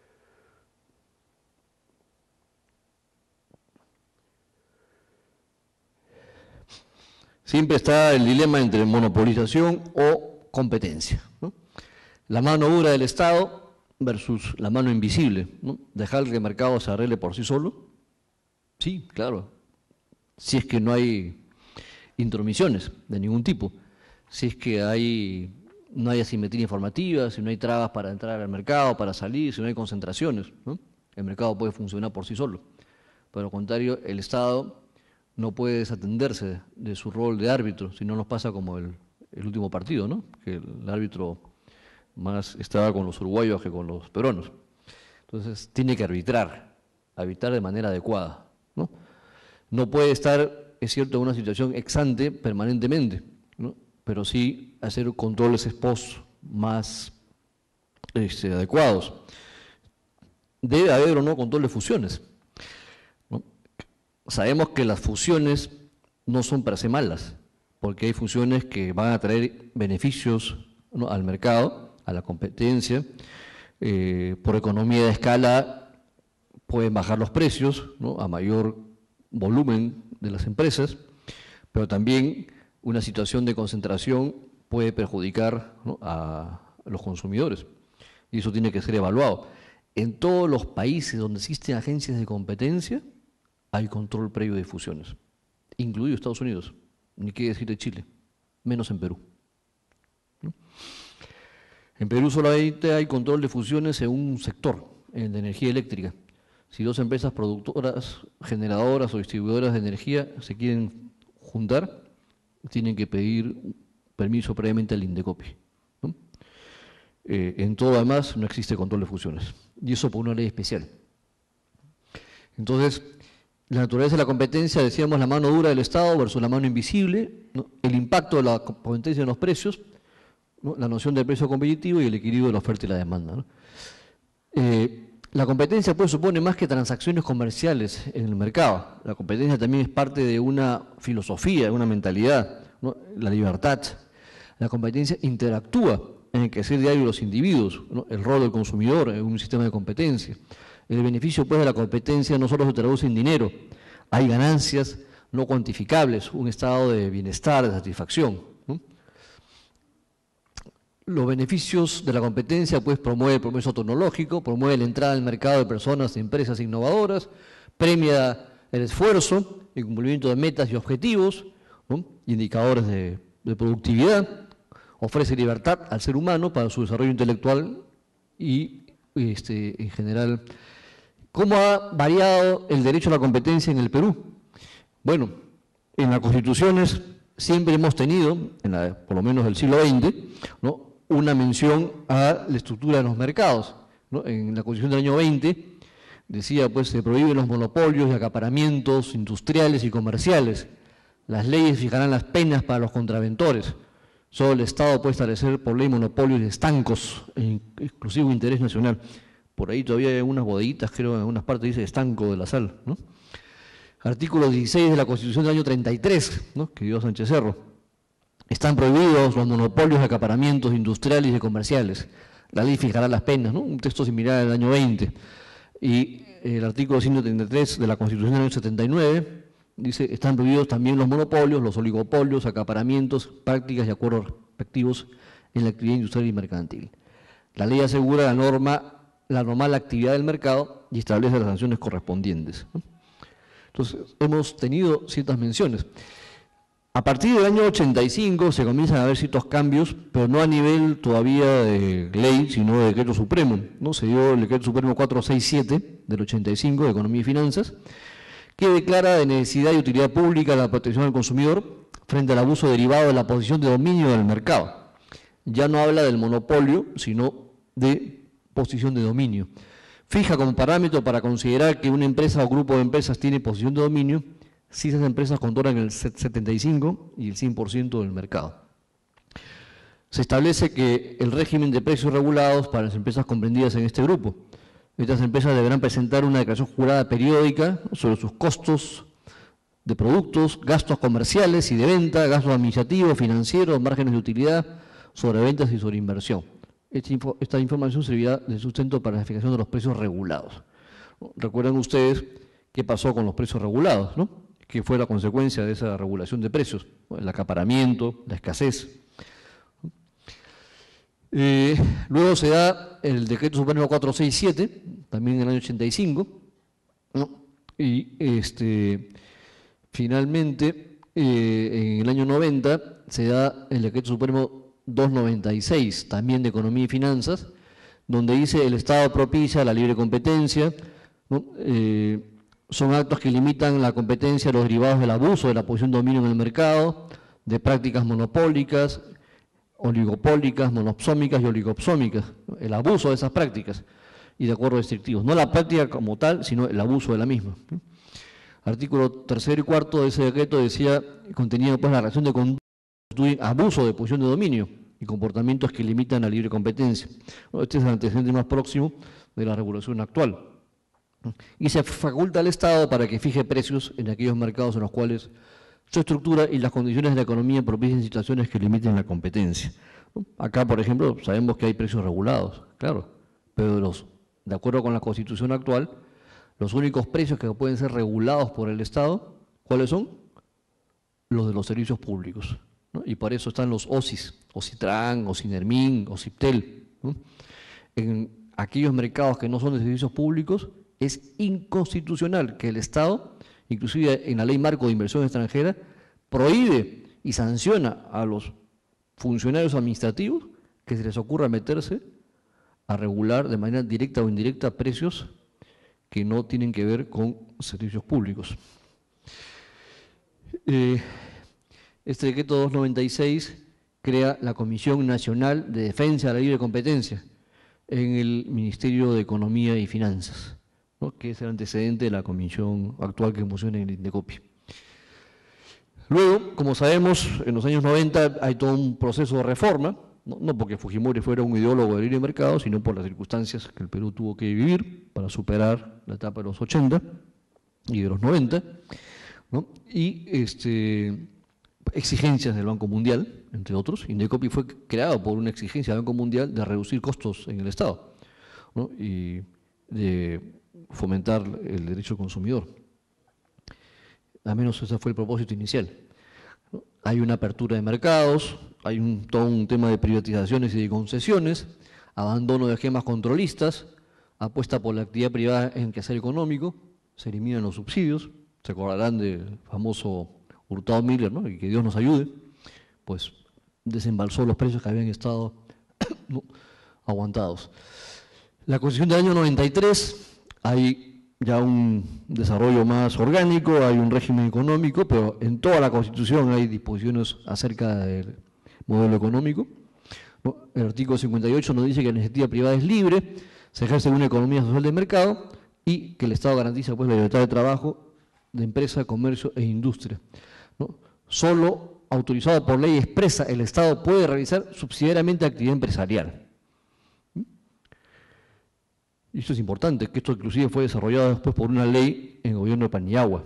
Siempre está el dilema entre monopolización o competencia, ¿no? La mano dura del Estado versus la mano invisible, ¿no? Dejar que el mercado se arregle por sí solo. Sí, claro, si es que no hay intromisiones de ningún tipo, si es que hay, no hay asimetría informativa, si no hay trabas para entrar al mercado, para salir, si no hay concentraciones, ¿no? El mercado puede funcionar por sí solo. Por lo contrario, el Estado no puede desatenderse de su rol de árbitro, si no nos pasa como el, el último partido, ¿no? Que el árbitro más estaba con los uruguayos que con los peruanos. Entonces, tiene que arbitrar, arbitrar de manera adecuada, ¿no? No puede estar, es cierto, en una situación ex ante permanentemente, ¿no? Pero sí hacer controles ex post más este, adecuados. Debe haber o no control de fusiones, ¿no? Sabemos que las fusiones no son para ser malas, porque hay fusiones que van a traer beneficios, ¿no? Al mercado, a la competencia, eh, por economía de escala pueden bajar los precios, ¿no? A mayor volumen de las empresas, pero también una situación de concentración puede perjudicar, ¿no? a los consumidores, y eso tiene que ser evaluado. En todos los países donde existen agencias de competencia hay control previo de fusiones, incluido Estados Unidos, ni qué decir de Chile, menos en Perú, ¿no? En Perú solamente hay control de fusiones en un sector, en el de energía eléctrica. Si dos empresas productoras, generadoras o distribuidoras de energía se quieren juntar, tienen que pedir permiso previamente al INDECOPI, ¿no? Eh, en todo lo demás no existe control de fusiones, y eso por una ley especial. Entonces, la naturaleza de la competencia, decíamos, la mano dura del Estado versus la mano invisible, ¿no? El impacto de la competencia en los precios, ¿no? La noción del precio competitivo y el equilibrio de la oferta y la demanda, ¿no? Eh, la competencia pues supone más que transacciones comerciales en el mercado. La competencia también es parte de una filosofía, de una mentalidad, ¿no? La libertad. La competencia interactúa en el quehacer diario de los individuos, ¿no? El rol del consumidor en un sistema de competencia. El beneficio pues de la competencia no solo se traduce en dinero, hay ganancias no cuantificables, un estado de bienestar, de satisfacción, ¿no? los beneficios de la competencia, pues promueve el progreso tecnológico, promueve la entrada al mercado de personas e empresas innovadoras, premia el esfuerzo, el cumplimiento de metas y objetivos, ¿no? Indicadores de, de productividad, ofrece libertad al ser humano para su desarrollo intelectual y, este, en general. ¿Cómo ha variado el derecho a la competencia en el Perú? Bueno, en las constituciones siempre hemos tenido, en la, por lo menos del siglo veinte, ¿no?, una mención a la estructura de los mercados, ¿no? En la Constitución del año veinte decía, pues, se prohíben los monopolios y acaparamientos industriales y comerciales. Las leyes fijarán las penas para los contraventores. Solo el Estado puede establecer por ley monopolios y estancos en exclusivo interés nacional. Por ahí todavía hay unas bodeguitas, creo, en algunas partes dice estanco de la sal, ¿no? Artículo dieciséis de la Constitución del año treinta y tres, ¿no?, que dio Sánchez Cerro. Están prohibidos los monopolios de acaparamientos industriales y comerciales. La ley fijará las penas, ¿no? Un texto similar del año veinte. Y el artículo ciento treinta y tres de la Constitución del año setenta y nueve dice, están prohibidos también los monopolios, los oligopolios, acaparamientos, prácticas y acuerdos respectivos en la actividad industrial y mercantil. La ley asegura la norma, la normal actividad del mercado y establece las sanciones correspondientes, ¿no? Entonces, hemos tenido ciertas menciones. A partir del año ochenta y cinco se comienzan a ver ciertos cambios, pero no a nivel todavía de ley, sino de decreto supremo, ¿no? Se dio el decreto supremo cuatrocientos sesenta y siete del ochenta y cinco de Economía y Finanzas, que declara de necesidad y utilidad pública la protección al consumidor frente al abuso derivado de la posición de dominio del mercado. Ya no habla del monopolio, sino de posición de dominio. Fija como parámetro para considerar que una empresa o grupo de empresas tiene posición de dominio si esas empresas controlan el setenta y cinco y el cien por ciento del mercado. Se establece que el régimen de precios regulados para las empresas comprendidas en este grupo. Estas empresas deberán presentar una declaración jurada periódica sobre sus costos de productos, gastos comerciales y de venta, gastos administrativos, financieros, márgenes de utilidad, sobre ventas y sobre inversión. Esta, info, esta información servirá de sustento para la fijación de los precios regulados. Recuerdan ustedes qué pasó con los precios regulados, ¿no?, que fue la consecuencia de esa regulación de precios, el acaparamiento, la escasez. Eh, luego se da el decreto supremo cuatrocientos sesenta y siete, también en el año ochenta y cinco, ¿no?, y este, finalmente eh, en el año noventa se da el decreto supremo doscientos noventa y seis, también de Economía y Finanzas, donde dice el Estado propicia la libre competencia, ¿no? eh, son actos que limitan la competencia a los derivados del abuso de la posición de dominio en el mercado, de prácticas monopólicas, oligopólicas, monopsómicas y oligopsómicas, el abuso de esas prácticas y de acuerdos restrictivos. No la práctica como tal, sino el abuso de la misma. Artículo tercero y cuarto de ese decreto decía, contenía pues la relación de conducta que constituyen abuso de posición de dominio y comportamientos que limitan la libre competencia. Este es el antecedente más próximo de la regulación actual. Y se faculta al Estado para que fije precios en aquellos mercados en los cuales su estructura y las condiciones de la economía propicien situaciones que limiten la competencia. Acá, por ejemplo, sabemos que hay precios regulados, claro, pero de, los, de acuerdo con la Constitución actual, los únicos precios que pueden ser regulados por el Estado, ¿cuáles son? Los de los servicios públicos, ¿no? Y por eso están los O S Is, Ocitran, Ocinermin, Ociptel, ¿no? En aquellos mercados que no son de servicios públicos, es inconstitucional que el Estado, inclusive en la Ley Marco de Inversión Extranjera, prohíbe y sanciona a los funcionarios administrativos que se les ocurra meterse a regular de manera directa o indirecta precios que no tienen que ver con servicios públicos. Eh, este decreto doscientos noventa y seis crea la Comisión Nacional de Defensa de la Libre Competencia en el Ministerio de Economía y Finanzas, ¿no?, que es el antecedente de la comisión actual que funciona en el INDECOPI. Luego, como sabemos, en los años noventa hay todo un proceso de reforma, no, no porque Fujimori fuera un ideólogo del libre mercado, sino por las circunstancias que el Perú tuvo que vivir para superar la etapa de los ochenta y de los noventa, ¿no?, y este, exigencias del Banco Mundial, entre otros. INDECOPI fue creado por una exigencia del Banco Mundial de reducir costos en el Estado, ¿no?, y de fomentar el derecho al consumidor. Al menos ese fue el propósito inicial. ¿no? Hay una apertura de mercados, hay un, todo un tema de privatizaciones y de concesiones, abandono de esquemas controlistas, apuesta por la actividad privada en quehacer económico, se eliminan los subsidios, se acordarán del famoso Hurtado Miller, ¿no? Y que Dios nos ayude, pues desembalsó los precios que habían estado ¿no? aguantados. La Constitución del año noventa y tres, hay ya un desarrollo más orgánico, hay un régimen económico, pero en toda la Constitución hay disposiciones acerca del modelo económico. ¿no? El artículo cincuenta y ocho nos dice que la iniciativa privada es libre, se ejerce en una economía social de mercado y que el Estado garantiza pues, la libertad de trabajo de empresa, comercio e industria. ¿no? Solo autorizado por ley expresa, el Estado puede realizar subsidiariamente actividad empresarial. Y esto es importante, que esto inclusive fue desarrollado después por una ley en el gobierno de Paniagua.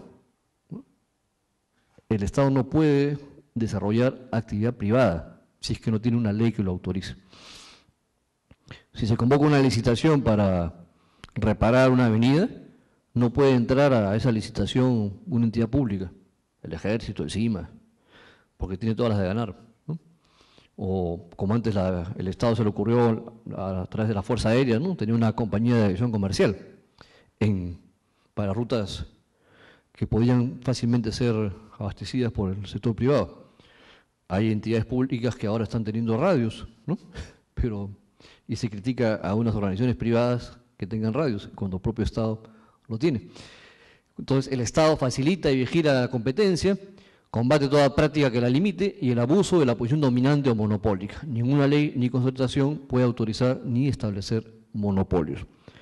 El Estado no puede desarrollar actividad privada si es que no tiene una ley que lo autorice. Si se convoca una licitación para reparar una avenida, no puede entrar a esa licitación una entidad pública, el Ejército, el CIMA, porque tiene todas las de ganar. ¿no? O como antes la, el Estado se le ocurrió a, a través de la Fuerza Aérea, ¿no? tenía una compañía de aviación comercial en, para rutas que podían fácilmente ser abastecidas por el sector privado. Hay entidades públicas que ahora están teniendo radios, ¿no? pero y se critica a unas organizaciones privadas que tengan radios, cuando el propio Estado lo tiene. Entonces, el Estado facilita y vigila la competencia, combate toda práctica que la limite y el abuso de la posición dominante o monopólica. Ninguna ley ni concertación puede autorizar ni establecer monopolios.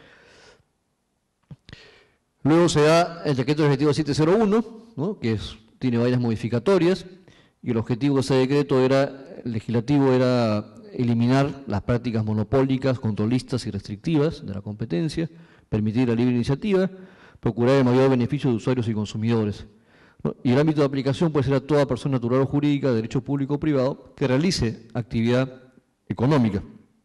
Luego se da el decreto legislativo setecientos uno, ¿no? que es, tiene varias modificatorias, y el objetivo de ese decreto era, legislativo era eliminar las prácticas monopólicas, controlistas y restrictivas de la competencia, permitir la libre iniciativa, procurar el mayor beneficio de usuarios y consumidores. ¿no? Y el ámbito de aplicación puede ser a toda persona natural o jurídica de derecho público o privado que realice actividad económica.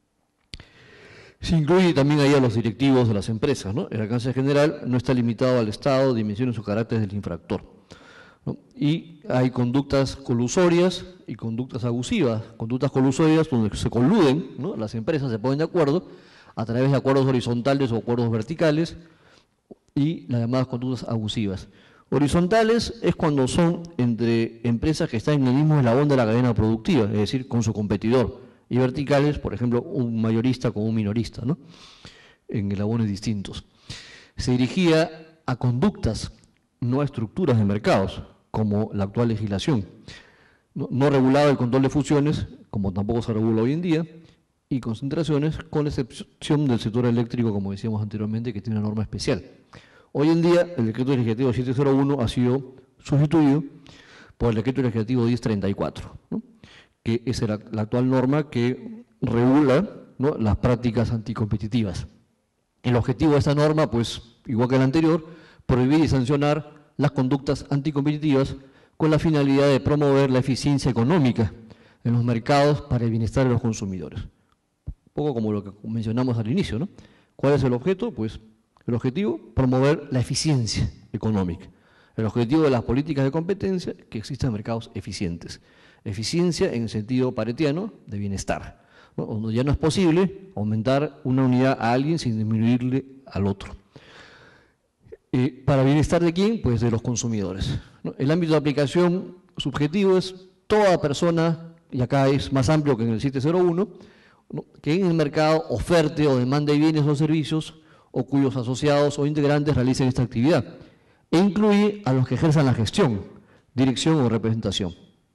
Se incluye también ahí a los directivos de las empresas. ¿no? El alcance general no está limitado al Estado, dimensiones o caracteres del infractor. ¿no? Y hay conductas colusorias y conductas abusivas. Conductas colusorias donde se coluden, ¿no? las empresas se ponen de acuerdo a través de acuerdos horizontales o acuerdos verticales, y las llamadas conductas abusivas. Horizontales es cuando son entre empresas que están en el mismo eslabón de la cadena productiva, es decir, con su competidor. Y verticales, por ejemplo, un mayorista con un minorista, ¿no? en eslabones distintos. Se dirigía a conductas, no a estructuras de mercados, como la actual legislación. No, no regulaba el control de fusiones, como tampoco se regula hoy en día, y concentraciones, con excepción del sector eléctrico, como decíamos anteriormente, que tiene una norma especial. Hoy en día, el decreto legislativo setecientos uno ha sido sustituido por el decreto legislativo diez treinta y cuatro, ¿no? que es la, la actual norma que regula, ¿no? las prácticas anticompetitivas. El objetivo de esta norma, pues, igual que el anterior, prohibir y sancionar las conductas anticompetitivas con la finalidad de promover la eficiencia económica en los mercados para el bienestar de los consumidores. Un poco como lo que mencionamos al inicio, ¿no? ¿Cuál es el objeto? Pues el objetivo, promover la eficiencia económica. El objetivo de las políticas de competencia, que existan mercados eficientes. Eficiencia en el sentido paretiano de bienestar, ¿no? Donde ya no es posible aumentar una unidad a alguien sin disminuirle al otro. Eh, ¿Para bienestar de quién? Pues de los consumidores, ¿no? El ámbito de aplicación subjetivo es toda persona, y acá es más amplio que en el setecientos uno, ¿no? que en el mercado oferte o demande bienes o servicios o cuyos asociados o integrantes realicen esta actividad, e incluye a los que ejerzan la gestión, dirección o representación.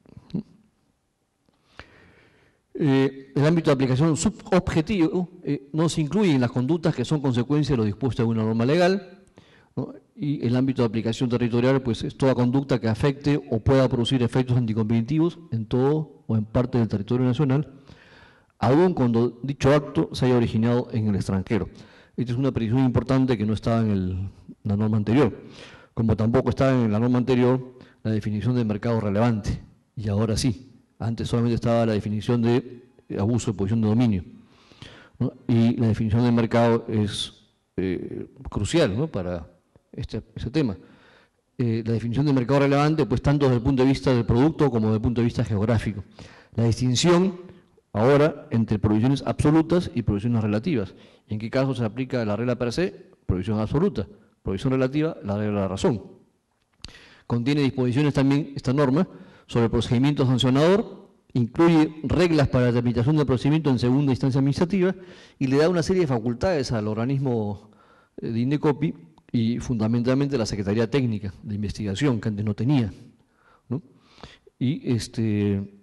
Eh, el ámbito de aplicación subobjetivo eh, no se incluye en las conductas que son consecuencia de lo dispuesto en una norma legal, ¿no? Y el ámbito de aplicación territorial pues es toda conducta que afecte o pueda producir efectos anticompetitivos en todo o en parte del territorio nacional, aun cuando dicho acto se haya originado en el extranjero. Esta es una precisión importante que no estaba en el, la norma anterior, como tampoco estaba en la norma anterior la definición de mercado relevante, y ahora sí. Antes solamente estaba la definición de abuso de posición de dominio, ¿no? Y la definición de mercado es eh, crucial, ¿no? para este, este tema. eh, la definición de mercado relevante, pues tanto desde el punto de vista del producto como desde el punto de vista geográfico. La distinción ahora entre provisiones absolutas y provisiones relativas. ¿En qué caso se aplica la regla per se? Provisión absoluta. Provisión relativa, la regla de la razón. Contiene disposiciones también esta norma sobre el procedimiento sancionador, incluye reglas para la determinación del procedimiento en segunda instancia administrativa y le da una serie de facultades al organismo de INDECOPI y fundamentalmente a la Secretaría Técnica de Investigación, que antes no tenía, ¿no? Y este,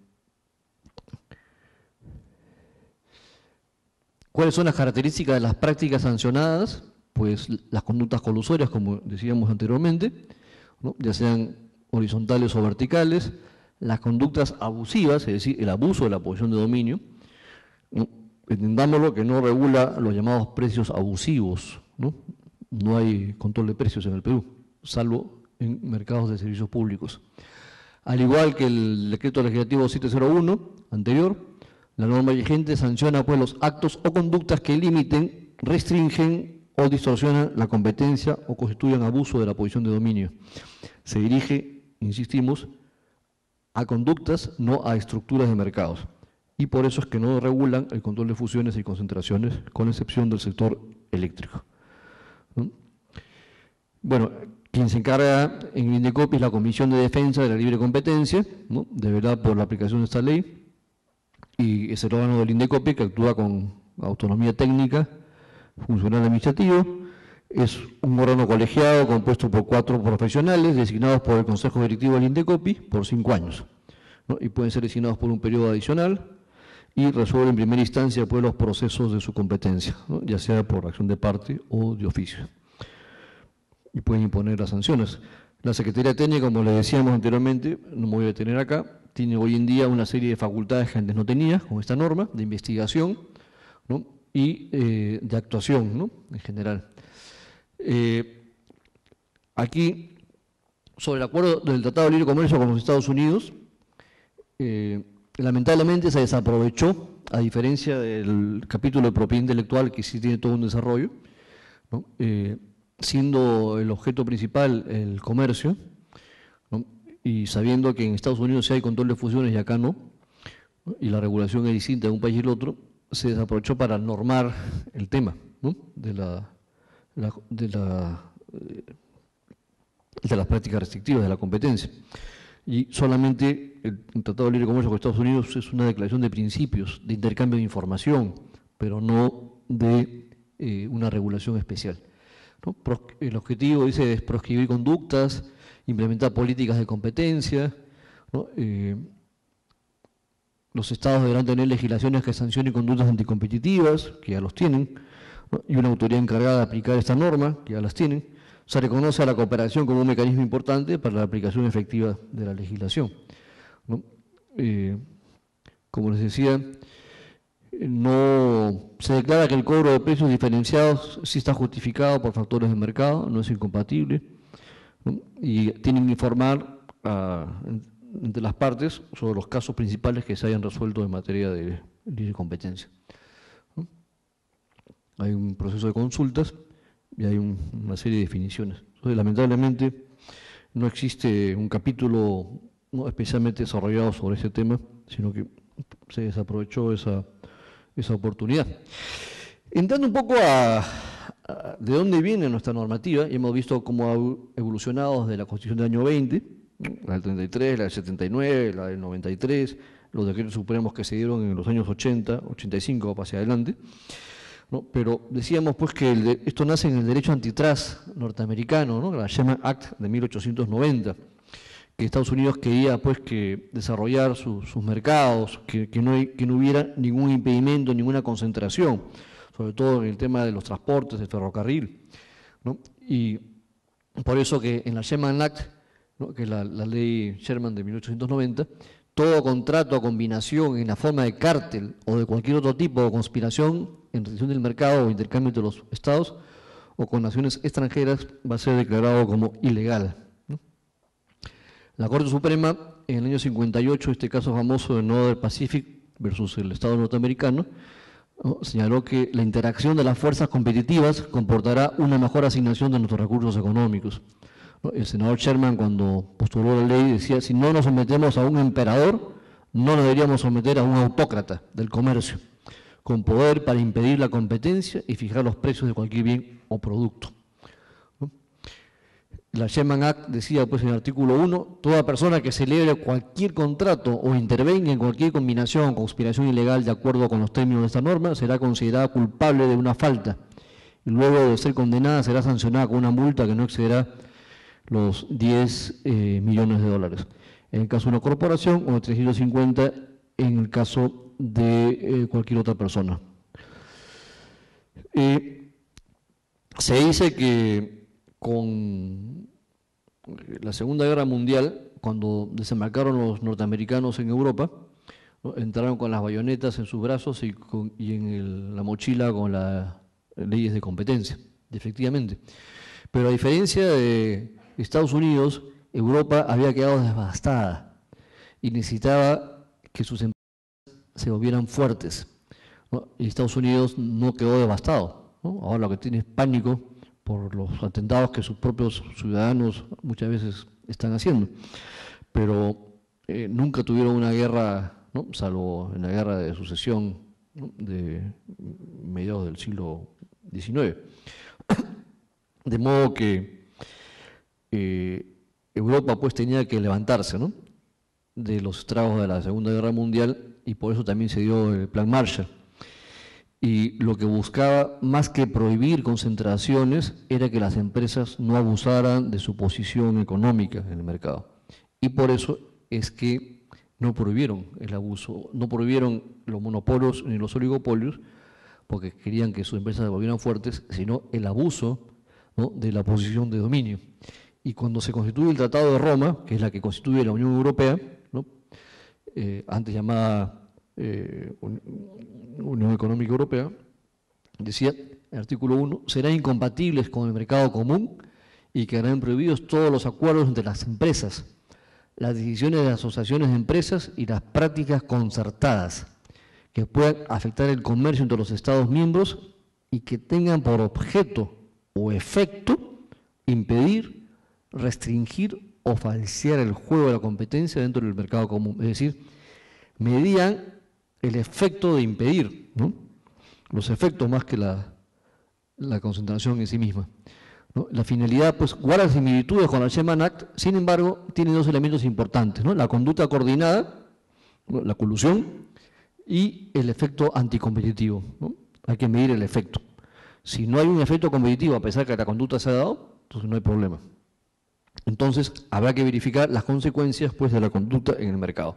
¿cuáles son las características de las prácticas sancionadas? Pues las conductas colusorias, como decíamos anteriormente, ¿no? Ya sean horizontales o verticales, las conductas abusivas, es decir, el abuso de la posición de dominio, ¿no? Entendámoslo que no regula los llamados precios abusivos, ¿no? No hay control de precios en el Perú, salvo en mercados de servicios públicos. Al igual que el decreto legislativo setecientos uno anterior, la norma vigente sanciona pues los actos o conductas que limiten, restringen o distorsionan la competencia o constituyan abuso de la posición de dominio. Se dirige, insistimos, a conductas, no a estructuras de mercados. Y por eso es que no regulan el control de fusiones y concentraciones, con excepción del sector eléctrico, ¿no? Bueno, quien se encarga en INDECOPI es la Comisión de Defensa de la Libre Competencia, ¿no? De velar por la aplicación de esta ley, y es el órgano del INDECOPI que actúa con autonomía técnica, funcional administrativo. Es un órgano colegiado compuesto por cuatro profesionales designados por el Consejo Directivo del INDECOPI por cinco años, ¿no? Y pueden ser designados por un periodo adicional y resuelve en primera instancia pues, los procesos de su competencia, ¿no? Ya sea por acción de parte o de oficio. Y pueden imponer las sanciones. La Secretaría Técnica, como les decíamos anteriormente, no me voy a detener acá, tiene hoy en día una serie de facultades que antes no tenía con esta norma, de investigación, ¿no? Y eh, de actuación, ¿no? En general. Eh, aquí, sobre el acuerdo del Tratado de Libre Comercio con los Estados Unidos, eh, lamentablemente se desaprovechó, a diferencia del capítulo de propiedad intelectual que sí tiene todo un desarrollo, ¿no? Eh, siendo el objeto principal el comercio, ¿no? Y sabiendo que en Estados Unidos sí hay control de fusiones y acá no, ¿no? Y la regulación es distinta de un país y el otro, se desaprovechó para normar el tema, ¿no? de, la, la, de, la, de las prácticas restrictivas de la competencia. Y solamente el, el Tratado de Libre Comercio con Estados Unidos es una declaración de principios, de intercambio de información, pero no de eh, una regulación especial, ¿no? El objetivo, dice, es proscribir conductas, implementar políticas de competencia, ¿no? Eh, los estados deberán tener legislaciones que sancionen conductas anticompetitivas, que ya los tienen, ¿no? Y una autoridad encargada de aplicar esta norma, que ya las tienen. Se reconoce a la cooperación como un mecanismo importante para la aplicación efectiva de la legislación, ¿no? Eh, como les decía, no se declara que el cobro de precios diferenciados sí está justificado por factores de mercado, no es incompatible, ¿no? Y tienen que informar a, entre las partes sobre los casos principales que se hayan resuelto en materia de libre competencia, ¿no? Hay un proceso de consultas y hay un, una serie de definiciones. Entonces, lamentablemente, no existe un capítulo, ¿no?, especialmente desarrollado sobre ese tema, sino que se desaprovechó esa, esa oportunidad. Entrando un poco a, a de dónde viene nuestra normativa, y hemos visto cómo ha evolucionado desde la Constitución del año veinte, la del treinta y tres, la del setenta y nueve, la del noventa y tres, los decretos supremos que se dieron en los años ochenta, ochenta y cinco hacia adelante, ¿no? Pero decíamos pues que el de, esto nace en el derecho antitrust norteamericano, ¿no?, la Sherman Act de mil ochocientos noventa, que Estados Unidos quería pues que desarrollar su, sus mercados, que, que, no, que no hubiera ningún impedimento, ninguna concentración, sobre todo en el tema de los transportes, del ferrocarril, ¿no? Y por eso que en la Sherman Act, ¿no?, que es la, la ley Sherman de mil ochocientos noventa, todo contrato o combinación en la forma de cártel o de cualquier otro tipo de conspiración en restricción del mercado o intercambio entre los estados o con naciones extranjeras va a ser declarado como ilegal, ¿no? La Corte Suprema, en el año cincuenta y ocho, este caso famoso de Northern Pacific versus el Estado norteamericano, ¿no?, señaló que la interacción de las fuerzas competitivas comportará una mejor asignación de nuestros recursos económicos, ¿no? El senador Sherman, cuando postuló la ley, decía, si no nos sometemos a un emperador, no nos deberíamos someter a un autócrata del comercio, con poder para impedir la competencia y fijar los precios de cualquier bien o producto. ¿No? La Sherman Act decía, pues, en el artículo uno, toda persona que celebre cualquier contrato o intervenga en cualquier combinación o conspiración ilegal de acuerdo con los términos de esta norma será considerada culpable de una falta y luego de ser condenada será sancionada con una multa que no excederá los diez eh, millones de dólares. En el caso de una corporación, o de trescientos cincuenta en el caso de eh, cualquier otra persona. Eh, se dice que con la Segunda Guerra Mundial, cuando desembarcaron los norteamericanos en Europa, ¿no? Entraron con las bayonetas en sus brazos y, con, y en el, la mochila con las leyes de competencia, efectivamente. Pero a diferencia de Estados Unidos, Europa había quedado devastada y necesitaba que sus empresas se volvieran fuertes, ¿no? Y Estados Unidos no quedó devastado, ¿no? Ahora lo que tiene es pánico por los atentados que sus propios ciudadanos muchas veces están haciendo. Pero eh, nunca tuvieron una guerra, ¿no? Salvo en la guerra de sucesión, ¿no? De mediados del siglo diecinueve. De modo que eh, Europa pues tenía que levantarse, ¿no? De los estragos de la Segunda Guerra Mundial y por eso también se dio el Plan Marshall. Y lo que buscaba, más que prohibir concentraciones, era que las empresas no abusaran de su posición económica en el mercado. Y por eso es que no prohibieron el abuso, no prohibieron los monopolios ni los oligopolios, porque querían que sus empresas se volvieran fuertes, sino el abuso, ¿no? De la posición de dominio. Y cuando se constituye el Tratado de Roma, que es la que constituye la Unión Europea, ¿no? eh, antes llamada eh, Unión Económica Europea, decía, el artículo uno, serán incompatibles con el mercado común y quedarán prohibidos todos los acuerdos entre las empresas, las decisiones de las asociaciones de empresas y las prácticas concertadas que puedan afectar el comercio entre los Estados miembros y que tengan por objeto o efecto impedir, restringir o falsear el juego de la competencia dentro del mercado común. Es decir, medían el efecto de impedir, ¿no? Los efectos más que la, la concentración en sí misma, ¿no? La finalidad, pues, guarda similitudes con la Sherman Act, sin embargo, tiene dos elementos importantes, ¿no? La conducta coordinada, ¿no? La colusión, y el efecto anticompetitivo, ¿no? Hay que medir el efecto. Si no hay un efecto competitivo, a pesar que la conducta se ha dado, entonces no hay problema. Entonces, habrá que verificar las consecuencias, pues, de la conducta en el mercado.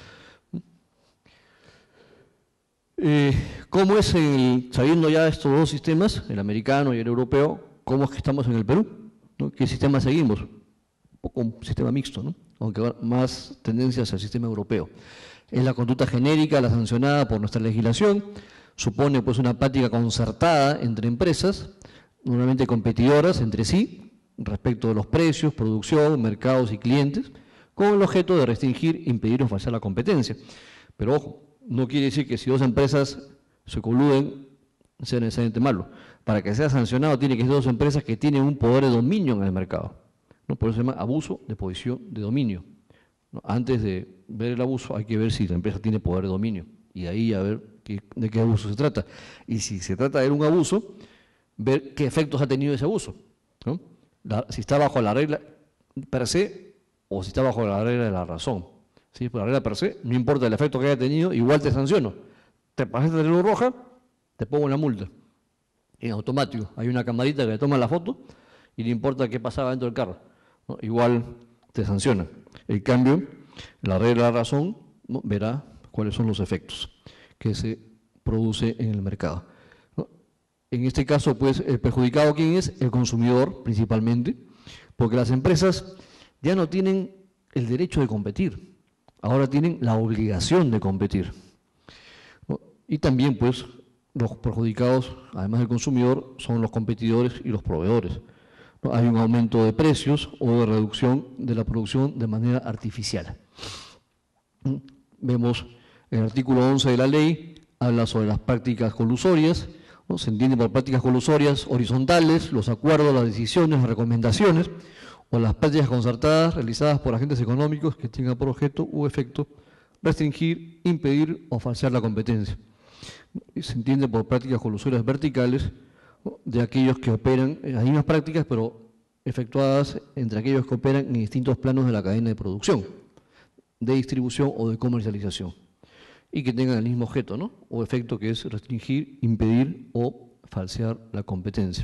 Eh, ¿Cómo es el, sabiendo ya estos dos sistemas, el americano y el europeo, cómo es que estamos en el Perú? ¿No? ¿Qué sistema seguimos? Un poco un sistema mixto, ¿no? Aunque más tendencias al sistema europeo. Es la conducta genérica, la sancionada por nuestra legislación, supone pues una práctica concertada entre empresas, normalmente competidoras entre sí, respecto de los precios, producción, mercados y clientes, con el objeto de restringir, impedir o falsear la competencia. Pero ojo, no quiere decir que si dos empresas se coluden sea necesariamente malo. Para que sea sancionado tiene que ser dos empresas que tienen un poder de dominio en el mercado, ¿no? Por eso se llama abuso de posición de dominio, ¿no? Antes de ver el abuso hay que ver si la empresa tiene poder de dominio y ahí a ver qué, de qué abuso se trata. Y si se trata de un abuso, ver qué efectos ha tenido ese abuso, ¿no? La, si está bajo la regla per se o si está bajo la regla de la razón. ¿Sí? Por la regla per se, no importa el efecto que haya tenido, igual te sanciono. Te pasaste de luz roja, te pongo una multa. En automático, hay una camarita que le toma la foto y no importa qué pasaba dentro del carro, ¿no? Igual te sanciona. En cambio, la regla de la razón, ¿no? Verá cuáles son los efectos que se produce en el mercado, ¿no? En este caso, pues, el perjudicado, ¿quién es? El consumidor, principalmente, porque las empresas ya no tienen el derecho de competir, ahora tienen la obligación de competir, ¿no? Y también, pues, los perjudicados, además del consumidor, son los competidores y los proveedores, ¿no? Hay un aumento de precios o de reducción de la producción de manera artificial. Vemos el artículo once de la ley, habla sobre las prácticas colusorias, ¿no? Se entiende por prácticas colusorias horizontales, los acuerdos, las decisiones, las recomendaciones, o las prácticas concertadas realizadas por agentes económicos que tengan por objeto u efecto restringir, impedir o falsear la competencia. Se entiende por prácticas colusorias verticales, ¿no?, de aquellos que operan en las mismas prácticas, pero efectuadas entre aquellos que operan en distintos planos de la cadena de producción, de distribución o de comercialización, y que tengan el mismo objeto, ¿no?, o efecto, que es restringir, impedir o falsear la competencia.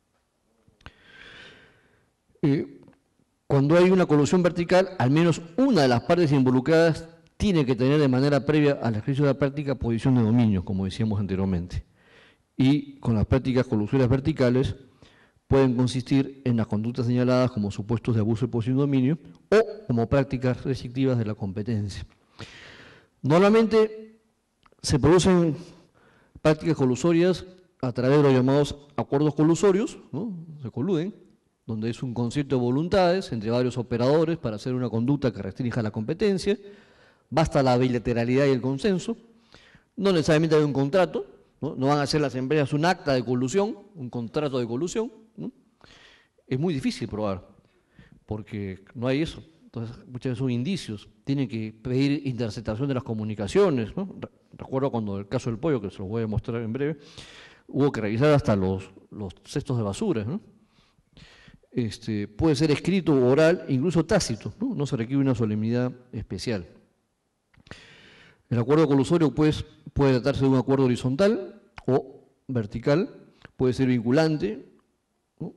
Eh, cuando hay una colusión vertical, al menos una de las partes involucradas tiene que tener de manera previa al ejercicio de la práctica posición de dominio, como decíamos anteriormente. Y con las prácticas colusorias verticales pueden consistir en las conductas señaladas como supuestos de abuso de posición de dominio o como prácticas restrictivas de la competencia. Normalmente se producen prácticas colusorias a través de los llamados acuerdos colusorios, ¿no?, se coluden, donde es un concierto de voluntades entre varios operadores para hacer una conducta que restrinja la competencia. Basta la bilateralidad y el consenso. No necesariamente hay un contrato, ¿no? No van a hacer las empresas un acta de colusión, un contrato de colusión, ¿no? Es muy difícil probar, porque no hay eso. Entonces, muchas veces son indicios. Tienen que pedir interceptación de las comunicaciones, ¿no? Recuerdo cuando el caso del pollo, que se los voy a mostrar en breve, hubo que revisar hasta los, los cestos de basura, ¿no? Este, puede ser escrito, oral, incluso tácito, ¿no? No se requiere una solemnidad especial. El acuerdo colusorio, pues, puede tratarse de un acuerdo horizontal o vertical, puede ser vinculante, ¿no?,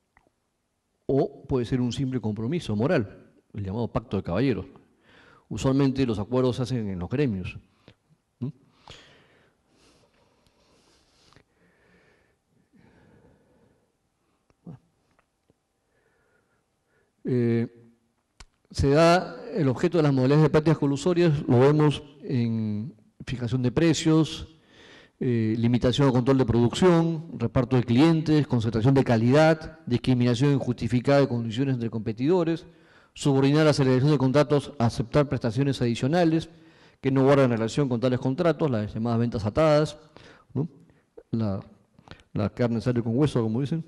o puede ser un simple compromiso moral, el llamado pacto de caballeros. Usualmente los acuerdos se hacen en los gremios, ¿no? Eh, se da el objeto de las modalidades de prácticas colusorias, lo vemos en fijación de precios, eh, limitación o control de producción, reparto de clientes, concentración de calidad, discriminación injustificada de condiciones entre competidores, subordinar la celebración de contratos a aceptar prestaciones adicionales que no guardan relación con tales contratos, las llamadas ventas atadas, ¿no?, la, la carne sale con hueso, como dicen.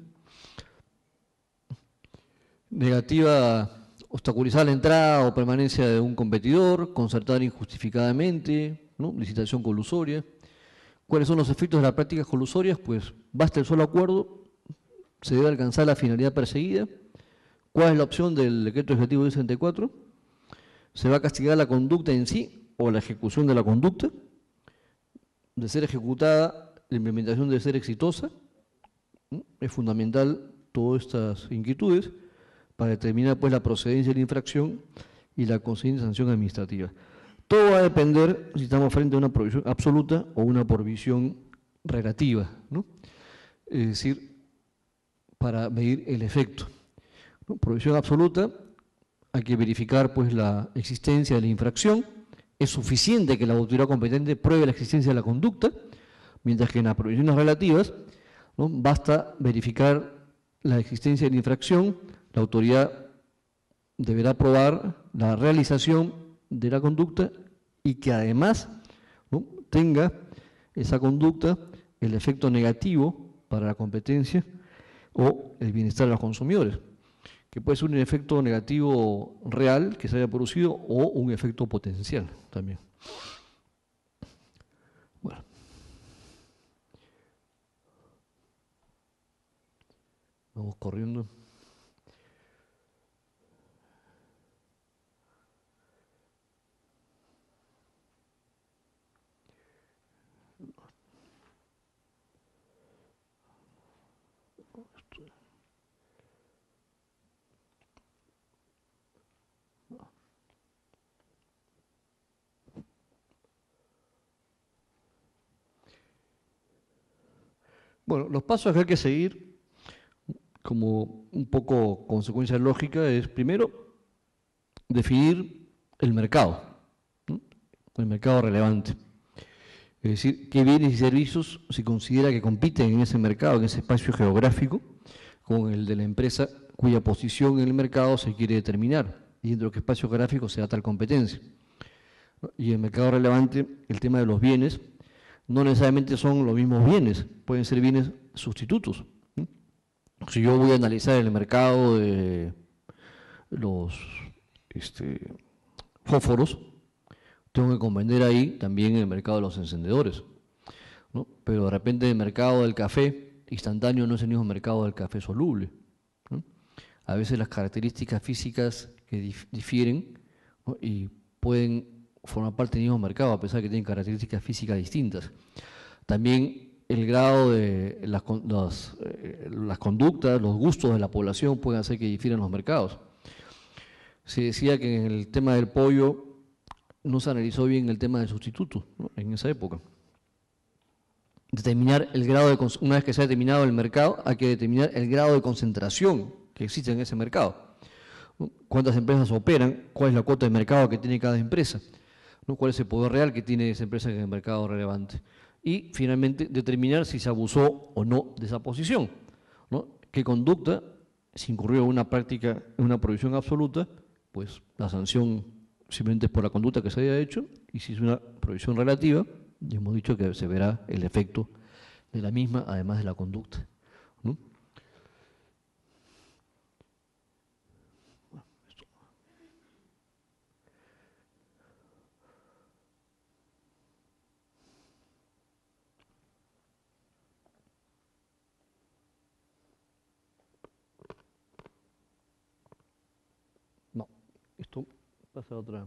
Negativa, obstaculizar la entrada o permanencia de un competidor, concertar injustificadamente, ¿no?, licitación colusoria. ¿Cuáles son los efectos de las prácticas colusorias? Pues basta el solo acuerdo, se debe alcanzar la finalidad perseguida. ¿Cuál es la opción del decreto ejecutivo diez sesenta y cuatro? Se va a castigar la conducta en sí o la ejecución de la conducta. De ser ejecutada, la implementación debe ser exitosa. ¿No? Es fundamental todas estas inquietudes para determinar, pues, la procedencia de la infracción y la consiguiente sanción administrativa. Todo va a depender si estamos frente a una prohibición absoluta o una prohibición relativa, ¿no? Es decir, para medir el efecto, ¿no? Prohibición absoluta, hay que verificar, pues, la existencia de la infracción. Es suficiente que la autoridad competente pruebe la existencia de la conducta, mientras que en las prohibiciones relativas, ¿no?, basta verificar la existencia de la infracción. La autoridad deberá probar la realización de la conducta y que además, ¿no?, tenga esa conducta el efecto negativo para la competencia o el bienestar de los consumidores, que puede ser un efecto negativo real que se haya producido o un efecto potencial también. Bueno. Vamos corriendo. Bueno, los pasos que hay que seguir, como un poco consecuencia lógica, es primero definir el mercado, ¿no?, el mercado relevante. Es decir, qué bienes y servicios se considera que compiten en ese mercado, en ese espacio geográfico, con el de la empresa cuya posición en el mercado se quiere determinar y dentro de qué espacio geográfico se da tal competencia. Y en el mercado relevante, el tema de los bienes, no necesariamente son los mismos bienes, pueden ser bienes sustitutos. Si yo voy a analizar el mercado de, los este, fósforos, tengo que comprender ahí también el mercado de los encendedores, ¿no? Pero de repente el mercado del café instantáneo no es el mismo mercado del café soluble, ¿no? A veces las características físicas que dif difieren, ¿no? Y pueden formar parte del mismo mercado a pesar de que tienen características físicas distintas. También el grado de las, las, eh, las conductas, los gustos de la población pueden hacer que difieran los mercados. Se decía que en el tema del pollo no se analizó bien el tema del sustituto, ¿no? En esa época. Determinar el grado de, una vez que se ha determinado el mercado, hay que determinar el grado de concentración que existe en ese mercado, ¿no? Cuántas empresas operan, cuál es la cuota de mercado que tiene cada empresa, ¿no? Cuál es el poder real que tiene esa empresa en el mercado relevante. Y finalmente determinar si se abusó o no de esa posición, ¿no? ¿Qué conducta? Si incurrió en una práctica, en una prohibición absoluta, pues la sanción simplemente es por la conducta que se haya hecho, y si es una prohibición relativa, ya hemos dicho que se verá el efecto de la misma, además de la conducta, ¿no? No, esto pasa a otra.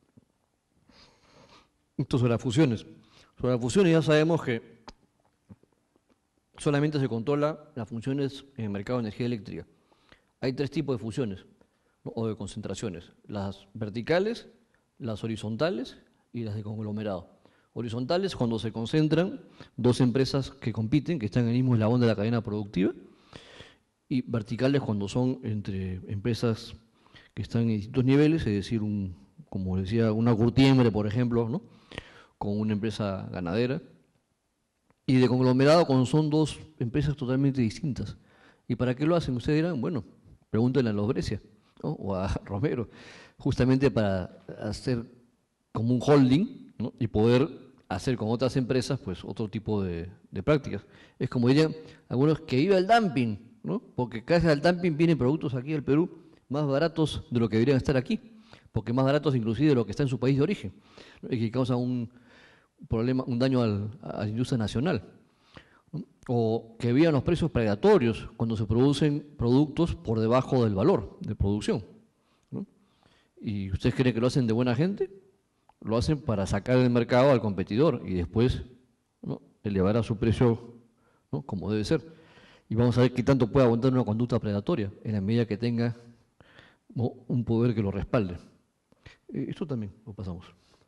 Esto sobre las fusiones. Sobre las fusiones ya sabemos que solamente se controla las funciones en el mercado de energía eléctrica. Hay tres tipos de fusiones, ¿no? O de concentraciones: las verticales, las horizontales y las de conglomerado. Horizontales cuando se concentran dos empresas que compiten, que están en el mismo eslabón de la cadena productiva, y verticales cuando son entre empresas que están en distintos niveles, es decir, un, como decía, una curtiembre, por ejemplo, ¿no? Con una empresa ganadera. Y de conglomerado cuando son dos empresas totalmente distintas. ¿Y para qué lo hacen? Ustedes dirán, bueno, pregúntenle a los Brescia, ¿no? O a Romero, justamente para hacer como un holding, ¿no? Y poder hacer con otras empresas pues otro tipo de, de prácticas. Es como dirían algunos, que viva el dumping, ¿no? Porque gracias al dumping vienen productos aquí al Perú más baratos de lo que deberían estar aquí, porque más baratos inclusive de lo que está en su país de origen, ¿no? Y que causa un problema, un daño al, a la industria nacional, ¿no? O que vivan los precios predatorios cuando se producen productos por debajo del valor de producción, ¿no? ¿Y ustedes creen que lo hacen de buena gente? Lo hacen para sacar del mercado al competidor y después, ¿no? Elevar a su precio, ¿no? Como debe ser. Y vamos a ver qué tanto puede aguantar una conducta predatoria en la medida que tenga, ¿no? Un poder que lo respalde. Esto también lo pasamos.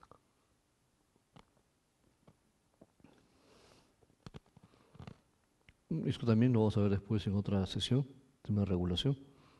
Esto también lo vamos a ver después en otra sesión, tema de regulación.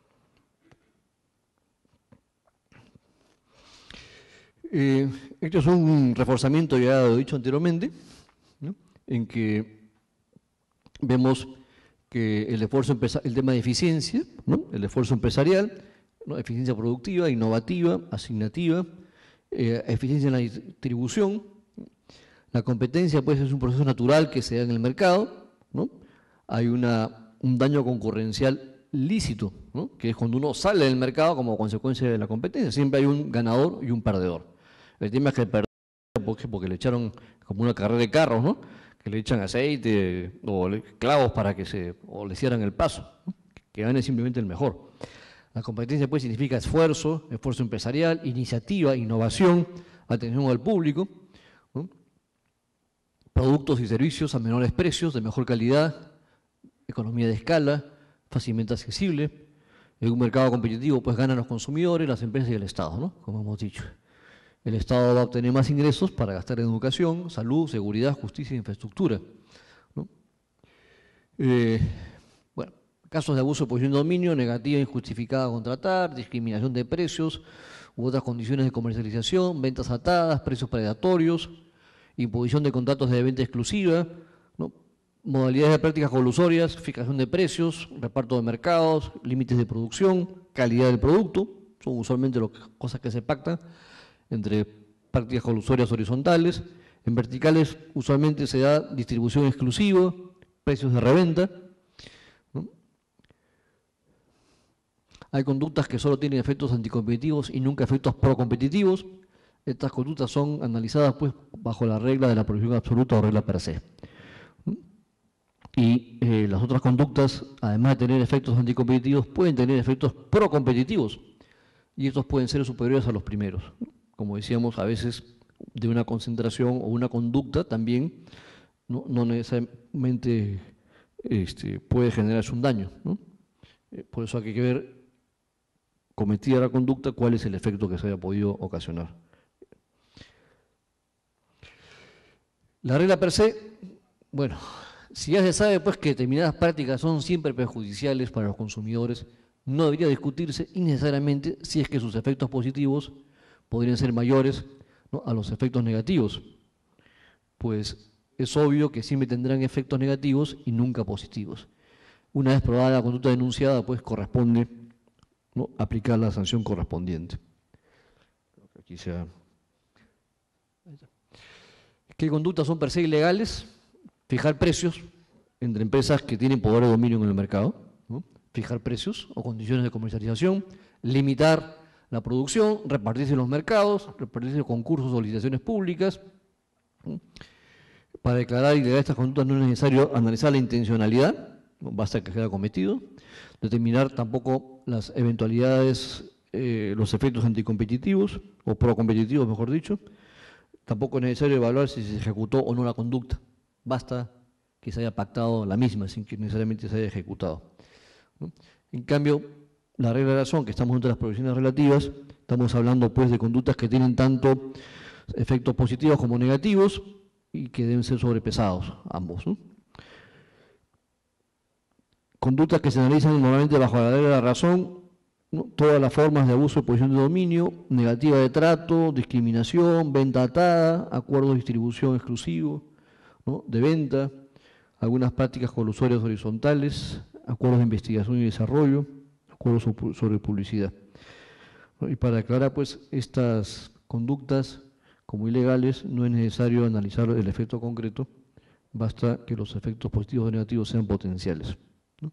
Eh, esto es un reforzamiento, ya lo he dicho anteriormente, ¿no? En que vemos que el esfuerzo, el tema de eficiencia, ¿no? El esfuerzo empresarial, ¿no? Eficiencia productiva, innovativa, asignativa, eh, eficiencia en la distribución. La competencia pues es un proceso natural que se da en el mercado, ¿no? Hay una, un daño concurrencial lícito, ¿no? Que es cuando uno sale del mercado como consecuencia de la competencia. Siempre hay un ganador y un perdedor. El tema es que el perdedor, porque, porque le echaron como una carrera de carros, ¿no? Que le echan aceite o clavos para que se, o le cierran el paso, ¿no? Que gane simplemente el mejor. La competencia pues significa esfuerzo, esfuerzo empresarial, iniciativa, innovación, atención al público, ¿no? Productos y servicios a menores precios, de mejor calidad, economía de escala, fácilmente accesible. En un mercado competitivo pues ganan los consumidores, las empresas y el Estado, ¿no? Como hemos dicho. El Estado va a obtener más ingresos para gastar en educación, salud, seguridad, justicia e infraestructura, ¿no? Eh, bueno, casos de abuso de posición de dominio, negativa injustificada a contratar, discriminación de precios u otras condiciones de comercialización, ventas atadas, precios predatorios, imposición de contratos de venta exclusiva, ¿no? Modalidades de prácticas colusorias, fijación de precios, reparto de mercados, límites de producción, calidad del producto, son usualmente las cosas que se pactan entre prácticas colusorias horizontales. En verticales usualmente se da distribución exclusiva, precios de reventa, ¿no? Hay conductas que solo tienen efectos anticompetitivos y nunca efectos procompetitivos. Estas conductas son analizadas pues, bajo la regla de la prohibición absoluta o regla per se. Y eh, las otras conductas, además de tener efectos anticompetitivos, pueden tener efectos procompetitivos. Y estos pueden ser superiores a los primeros. Como decíamos, a veces de una concentración o una conducta también no, no necesariamente este, puede generarse un daño, ¿no? Por eso hay que ver, cometida la conducta, cuál es el efecto que se haya podido ocasionar. La regla per se, bueno, si ya se sabe pues que determinadas prácticas son siempre perjudiciales para los consumidores, no debería discutirse innecesariamente si es que sus efectos positivos podrían ser mayores, ¿no?, a los efectos negativos. Pues es obvio que siempre tendrán efectos negativos y nunca positivos. Una vez probada la conducta denunciada, pues corresponde, ¿no?, aplicar la sanción correspondiente. Aquí sea. ¿Qué conductas son per se ilegales? Fijar precios entre empresas que tienen poder de dominio en el mercado, ¿no? Fijar precios o condiciones de comercialización, limitar la producción, repartirse en los mercados, repartirse en concursos o licitaciones públicas. ¿no? Para declarar ilegal estas conductas no es necesario analizar la intencionalidad, ¿no? Basta que sea cometido, determinar tampoco las eventualidades, eh, los efectos anticompetitivos o procompetitivos, mejor dicho. Tampoco es necesario evaluar si se ejecutó o no la conducta. Basta que se haya pactado la misma sin que necesariamente se haya ejecutado. ¿no? En cambio, la regla de razón, que estamos entre las provisiones relativas, estamos hablando pues de conductas que tienen tanto efectos positivos como negativos y que deben ser sobrepesados ambos. ¿no? Conductas que se analizan normalmente bajo la regla de la razón, ¿no? Todas las formas de abuso de posición de dominio, negativa de trato, discriminación, venta atada, acuerdos de distribución exclusivo, ¿no? de venta, algunas prácticas colusorias horizontales, acuerdos de investigación y desarrollo, acuerdos sobre publicidad. ¿no? Y para aclarar pues estas conductas como ilegales no es necesario analizar el efecto concreto, basta que los efectos positivos o negativos sean potenciales. ¿no?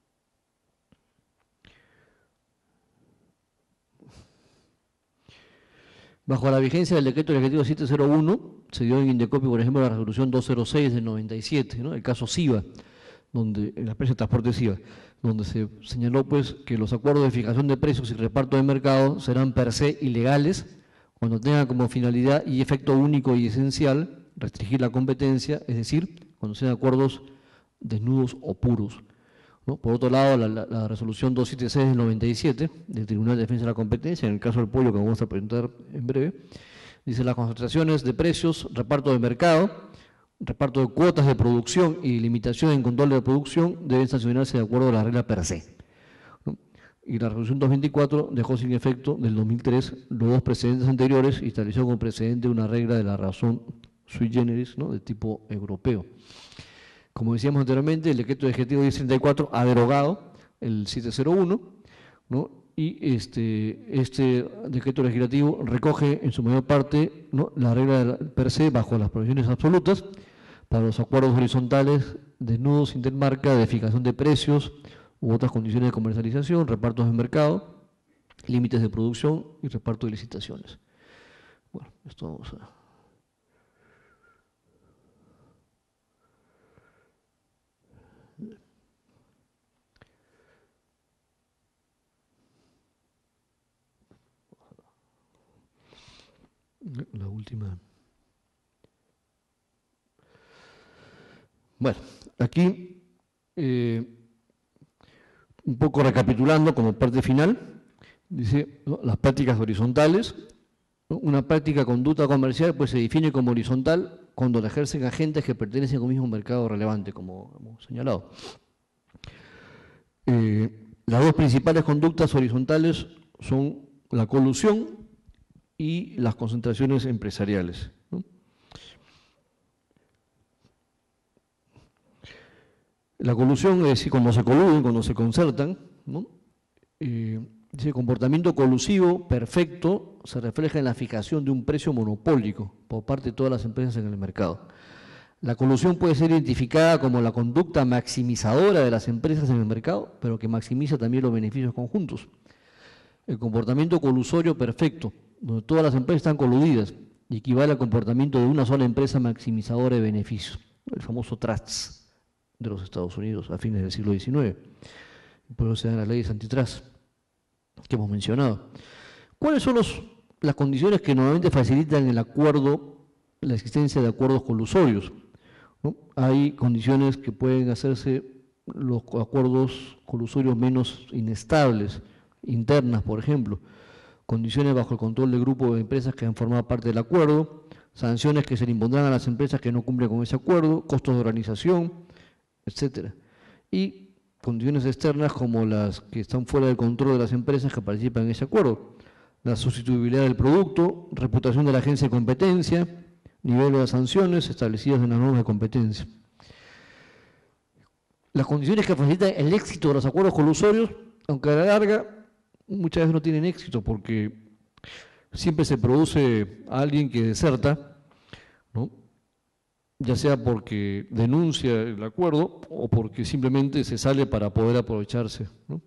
Bajo la vigencia del decreto legislativo setecientos uno, se dio en Indecopi, por ejemplo, la resolución doscientos seis del noventa y siete, ¿no? el caso SIVA, donde, en la empresa de transporte SIVA, donde se señaló pues, que los acuerdos de fijación de precios y reparto de mercado serán per se ilegales cuando tengan como finalidad y efecto único y esencial restringir la competencia, es decir, cuando sean acuerdos desnudos o puros. ¿no? Por otro lado, la, la, la resolución doscientos setenta y seis del noventa y siete del Tribunal de Defensa de la Competencia, en el caso del pollo que vamos a presentar en breve, dice las concentraciones de precios, reparto de mercado, reparto de cuotas de producción y limitación en control de producción deben sancionarse de acuerdo a la regla per se. ¿no? Y la resolución doscientos veinticuatro dejó sin efecto del dos mil tres los dos precedentes anteriores y estableció como precedente una regla de la razón sui generis, ¿no? de tipo europeo. Como decíamos anteriormente, el decreto legislativo diez treinta y cuatro ha derogado el setecientos uno, ¿no? y este, este decreto legislativo recoge en su mayor parte, ¿no? la regla de per se bajo las provisiones absolutas para los acuerdos horizontales desnudos intermarca de fijación de precios u otras condiciones de comercialización, repartos de mercado, límites de producción y reparto de licitaciones. Bueno, esto vamos a... La última. Bueno, aquí, eh, un poco recapitulando como parte final, dice, ¿no? las prácticas horizontales. ¿no? Una práctica conducta comercial pues se define como horizontal cuando la ejercen agentes que pertenecen a un mismo mercado relevante, como hemos señalado. Eh, las dos principales conductas horizontales son la colusión y las concentraciones empresariales. ¿no? La colusión es decir, cuando se coluden, cuando se concertan, ¿no? eh, ese comportamiento colusivo perfecto se refleja en la fijación de un precio monopólico por parte de todas las empresas en el mercado. La colusión puede ser identificada como la conducta maximizadora de las empresas en el mercado, pero que maximiza también los beneficios conjuntos. El comportamiento colusorio perfecto, donde todas las empresas están coludidas, y equivale al comportamiento de una sola empresa maximizadora de beneficios, el famoso trust de los Estados Unidos a fines del siglo diecinueve. Por eso se dan las leyes antitrust que hemos mencionado. ¿Cuáles son los, las condiciones que normalmente facilitan el acuerdo, la existencia de acuerdos colusorios? ¿No? Hay condiciones que pueden hacerse los acuerdos colusorios menos inestables, internas, por ejemplo, condiciones bajo el control del grupo de empresas que han formado parte del acuerdo, sanciones que se le impondrán a las empresas que no cumplen con ese acuerdo, costos de organización, etcétera. Y condiciones externas como las que están fuera del control de las empresas que participan en ese acuerdo, la sustituibilidad del producto, reputación de la agencia de competencia, nivel de las sanciones establecidas en las normas de competencia. Las condiciones que facilitan el éxito de los acuerdos colusorios, aunque a la larga muchas veces no tienen éxito porque siempre se produce a alguien que deserta, ¿no? Ya sea porque denuncia el acuerdo o porque simplemente se sale para poder aprovecharse, ¿no?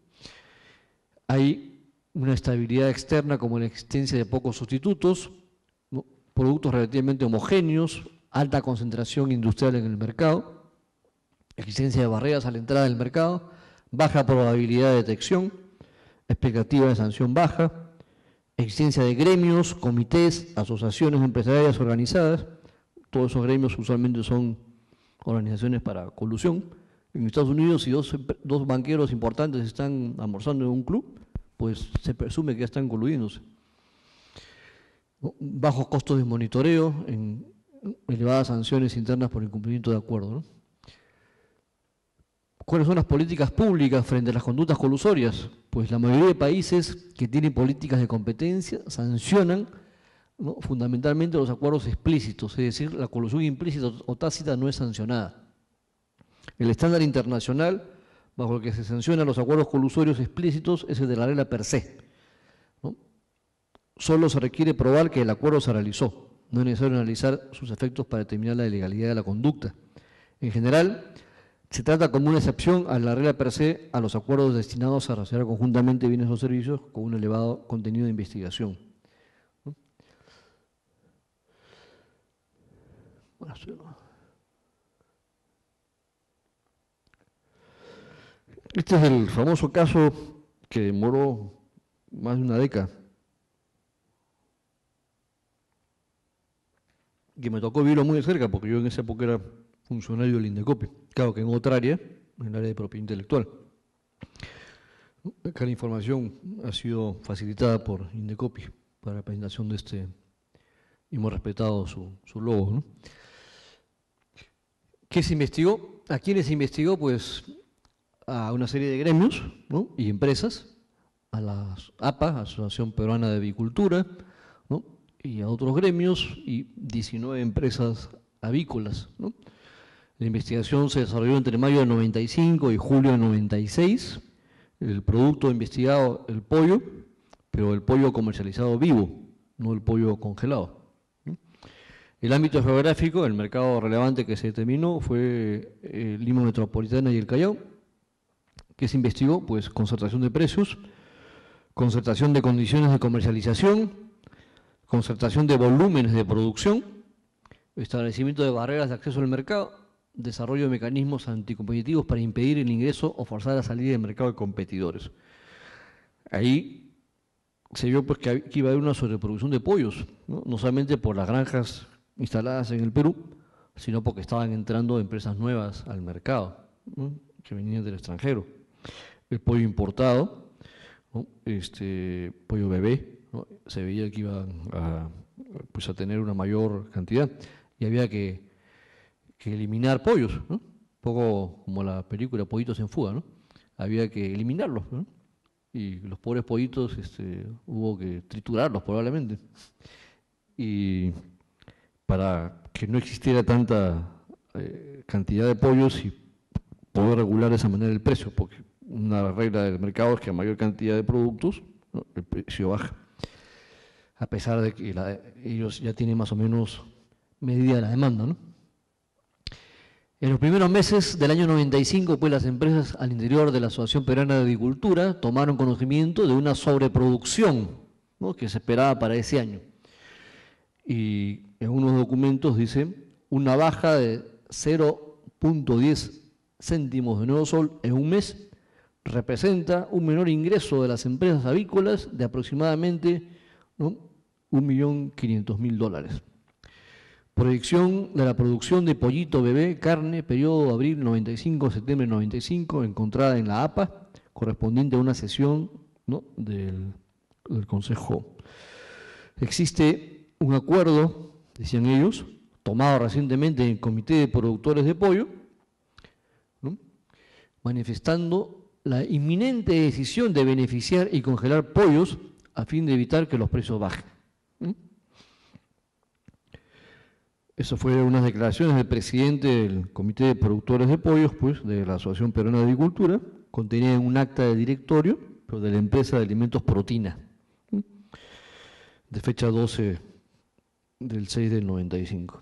Hay una estabilidad externa como la existencia de pocos sustitutos, ¿no? Productos relativamente homogéneos, alta concentración industrial en el mercado, existencia de barreras a la entrada del mercado, baja probabilidad de detección, expectativa de sanción baja, existencia de gremios, comités, asociaciones empresariales organizadas. Todos esos gremios usualmente son organizaciones para colusión. En Estados Unidos, si dos, dos banqueros importantes están almorzando en un club, pues se presume que ya están coludiéndose. Bajos costos de monitoreo, en elevadas sanciones internas por incumplimiento de acuerdo, ¿no? ¿Cuáles son las políticas públicas frente a las conductas colusorias? Pues la mayoría de países que tienen políticas de competencia sancionan, ¿no?, fundamentalmente los acuerdos explícitos, es decir, la colusión implícita o tácita no es sancionada. El estándar internacional bajo el que se sancionan los acuerdos colusorios explícitos es el de la regla per se, ¿no? Solo se requiere probar que el acuerdo se realizó, no es necesario analizar sus efectos para determinar la ilegalidad de la conducta. En general, se trata como una excepción a la regla per se a los acuerdos destinados a desarrollar conjuntamente bienes o servicios con un elevado contenido de investigación. Este es el famoso caso que demoró más de una década, que me tocó vivirlo muy de cerca porque yo en esa época era funcionario del INDECOPI, claro que en otra área, en el área de propiedad intelectual. Acá la información ha sido facilitada por INDECOPI para la presentación de este, y hemos respetado su, su logo, ¿no? ¿Qué se investigó? ¿A quiénes se investigó? Pues a una serie de gremios, ¿no?, y empresas, a la A P A, Asociación Peruana de Avicultura, ¿no?, y a otros gremios y diecinueve empresas avícolas, ¿no? La investigación se desarrolló entre mayo del noventa y cinco y julio del noventa y seis. El producto investigado, el pollo, pero el pollo comercializado vivo, no el pollo congelado. El ámbito geográfico, el mercado relevante que se determinó fue el Lima Metropolitana y el Callao. ¿Qué se investigó? Pues concertación de precios, concertación de condiciones de comercialización, concertación de volúmenes de producción, establecimiento de barreras de acceso al mercado, desarrollo de mecanismos anticompetitivos para impedir el ingreso o forzar la salida del mercado de competidores. Ahí se vio pues que iba a haber una sobreproducción de pollos, ¿no?, no solamente por las granjas instaladas en el Perú, sino porque estaban entrando empresas nuevas al mercado, ¿no?, que venían del extranjero. El pollo importado, ¿no?, este pollo bebé, ¿no?, se veía que iban a, pues a tener una mayor cantidad y había que que eliminar pollos, ¿no?, un poco como la película Pollitos en Fuga, ¿no? Había que eliminarlos, ¿no?, y los pobres pollitos este, hubo que triturarlos probablemente, y para que no existiera tanta eh, cantidad de pollos y poder regular de esa manera el precio, porque una regla del mercado es que a mayor cantidad de productos, ¿no?, el precio baja, a pesar de que la, ellos ya tienen más o menos medida la demanda, ¿no? En los primeros meses del año noventa y cinco, pues las empresas al interior de la Asociación Peruana de Agricultura tomaron conocimiento de una sobreproducción, ¿no?, que se esperaba para ese año. Y en unos documentos dice una baja de cero punto diez céntimos de nuevo sol en un mes representa un menor ingreso de las empresas avícolas de aproximadamente, ¿no?, un millón quinientos mil dólares. Proyección de la producción de pollito bebé, carne, periodo abril noventa y cinco, septiembre noventa y cinco, encontrada en la A P A, correspondiente a una sesión, ¿no?, del, del Consejo. Existe un acuerdo, decían ellos, tomado recientemente en el Comité de Productores de Pollo, ¿no?, manifestando la inminente decisión de beneficiar y congelar pollos a fin de evitar que los precios bajen. ¿Mm? Eso fue unas declaraciones del presidente del Comité de Productores de Pollos, pues, de la Asociación Peruana de Agricultura, contenida en un acta de directorio, pero de la empresa de alimentos Protina, ¿Mm?, de fecha doce del seis del noventa y cinco.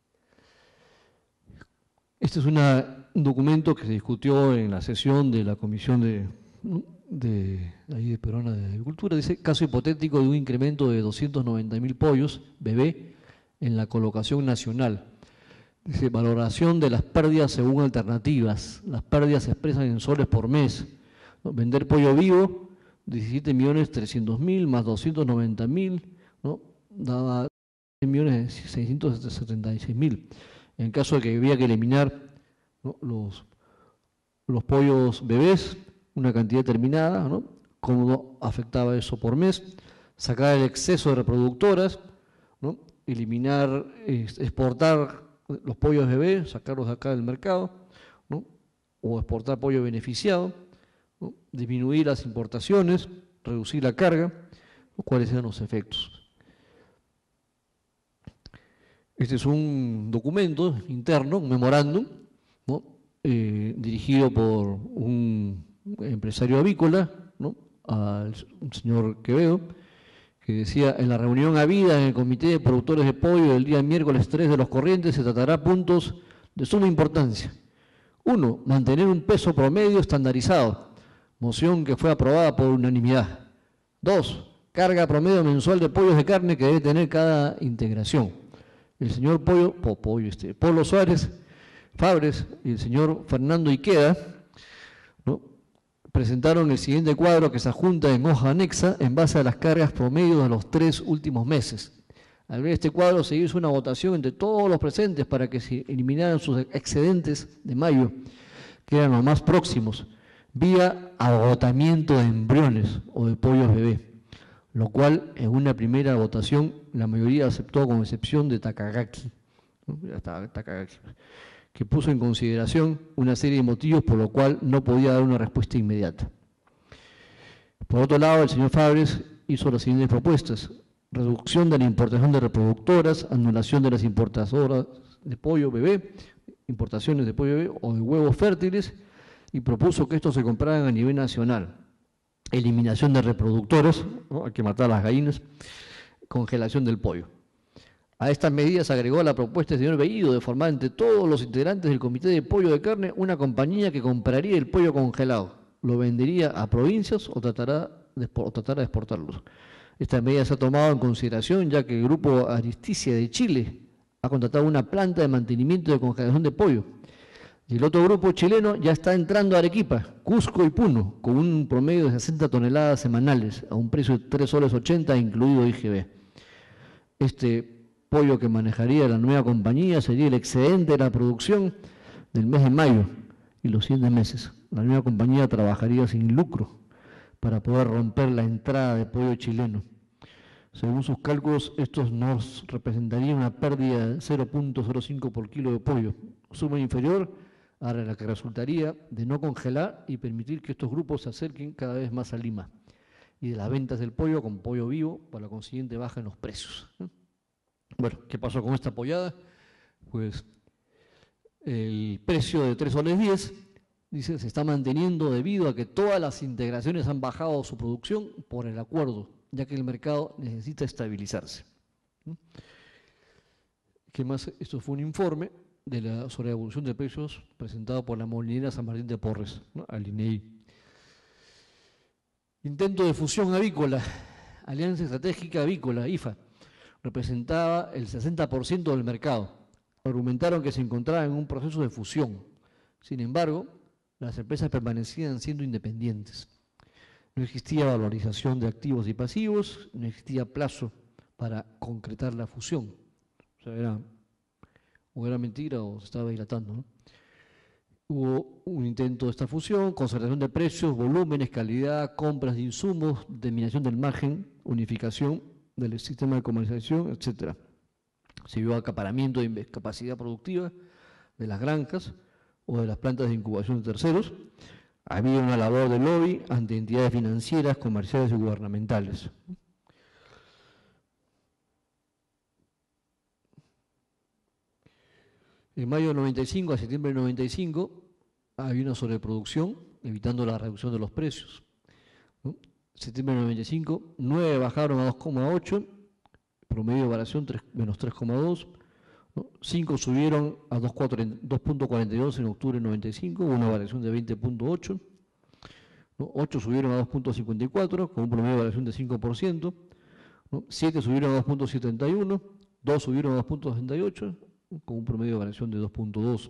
Este es una, un documento que se discutió en la sesión de la Comisión de, de, ahí de Peruana de Agricultura. Dice, caso hipotético de un incremento de doscientos noventa mil pollos bebé en la colocación nacional. Dice, valoración de las pérdidas según alternativas. Las pérdidas se expresan en soles por mes. ¿No? Vender pollo vivo, diecisiete millones trescientos mil más doscientos noventa mil, ¿no?, daba diez millones seiscientos setenta y seis mil. En caso de que había que eliminar, ¿no?, los, los pollos bebés, una cantidad determinada, ¿no?, cómo afectaba eso por mes, sacar el exceso de reproductoras, ¿no?, eliminar, exportar los pollos bebés, sacarlos de acá del mercado, ¿no?, o exportar pollo beneficiado, ¿no?, disminuir las importaciones, reducir la carga, ¿no?, cuáles eran los efectos. Este es un documento interno, un memorándum, ¿no?, eh, dirigido por un empresario avícola, ¿no?, al señor Quevedo, que decía, en la reunión habida en el Comité de Productores de Pollo del día miércoles tres de los corrientes se tratará puntos de suma importancia. Uno, mantener un peso promedio estandarizado, moción que fue aprobada por unanimidad. Dos, carga promedio mensual de pollos de carne que debe tener cada integración. El señor Pollo, po, Pollo este, Polo Suárez Fabres y el señor Fernando Iqueda, ¿no?, presentaron el siguiente cuadro que se adjunta en hoja anexa en base a las cargas promedio de los tres últimos meses. Al ver este cuadro se hizo una votación entre todos los presentes para que se eliminaran sus excedentes de mayo, que eran los más próximos, vía agotamiento de embriones o de pollos bebé, lo cual en una primera votación la mayoría aceptó con excepción de Takagaki, ¿no?, Takagaki, que puso en consideración una serie de motivos por lo cual no podía dar una respuesta inmediata. Por otro lado, el señor Fabres hizo las siguientes propuestas: reducción de la importación de reproductoras, anulación de las importadoras de pollo bebé, importaciones de pollo bebé o de huevos fértiles, y propuso que estos se compraran a nivel nacional. Eliminación de reproductores, ¿no?, hay que matar a las gallinas, congelación del pollo. A estas medidas agregó la propuesta del señor Bellido de formar entre todos los integrantes del Comité de Pollo de Carne una compañía que compraría el pollo congelado, lo vendería a provincias o tratará de, o tratará de exportarlos. Esta medida se ha tomado en consideración ya que el Grupo Aristicia de Chile ha contratado una planta de mantenimiento de congelación de pollo. Y el otro grupo chileno ya está entrando a Arequipa, Cusco y Puno, con un promedio de sesenta toneladas semanales, a un precio de tres soles ochenta, incluido I G B. Este pollo que manejaría la nueva compañía sería el excedente de la producción del mes de mayo y los siguientes meses. La nueva compañía trabajaría sin lucro para poder romper la entrada de pollo chileno. Según sus cálculos, estos nos representarían una pérdida de cero punto cero cinco por kilo de pollo, suma inferior a la que resultaría de no congelar y permitir que estos grupos se acerquen cada vez más a Lima, y de las ventas del pollo con pollo vivo, por la consiguiente baja en los precios. Bueno, ¿qué pasó con esta pollada? Pues el precio de tres soles diez, dice, se está manteniendo debido a que todas las integraciones han bajado su producción por el acuerdo, ya que el mercado necesita estabilizarse. ¿Qué más? Esto fue un informe de la, sobre la evolución de precios presentado por la Molinera San Martín de Porres, ¿no?, al I N E I. Intento de fusión avícola, Alianza Estratégica Avícola, I F A, representaba el sesenta por ciento del mercado. Argumentaron que se encontraba en un proceso de fusión. Sin embargo, las empresas permanecían siendo independientes. No existía valorización de activos y pasivos, no existía plazo para concretar la fusión. O sea, era, o era mentira o se estaba dilatando, ¿no? Hubo un intento de esta fusión, concertación de precios, volúmenes, calidad, compras de insumos, determinación del margen, unificación del sistema de comercialización, etcétera. Se vio acaparamiento de capacidad productiva de las granjas o de las plantas de incubación de terceros. Había una labor de lobby ante entidades financieras, comerciales y gubernamentales. En mayo del noventa y cinco a septiembre del noventa y cinco había una sobreproducción, evitando la reducción de los precios, ¿no? Septiembre del noventa y cinco, nueve bajaron a dos coma ocho, promedio de variación menos tres coma dos, ¿no? cinco subieron a dos punto cuarenta y dos en octubre del noventa y cinco, una variación de veinte punto ocho, ¿no? ocho subieron a dos punto cincuenta y cuatro, con un promedio de variación de cinco por ciento, ¿no? siete subieron a dos punto setenta y uno, dos subieron a dos punto sesenta y ocho, con un promedio de variación de dos punto dos.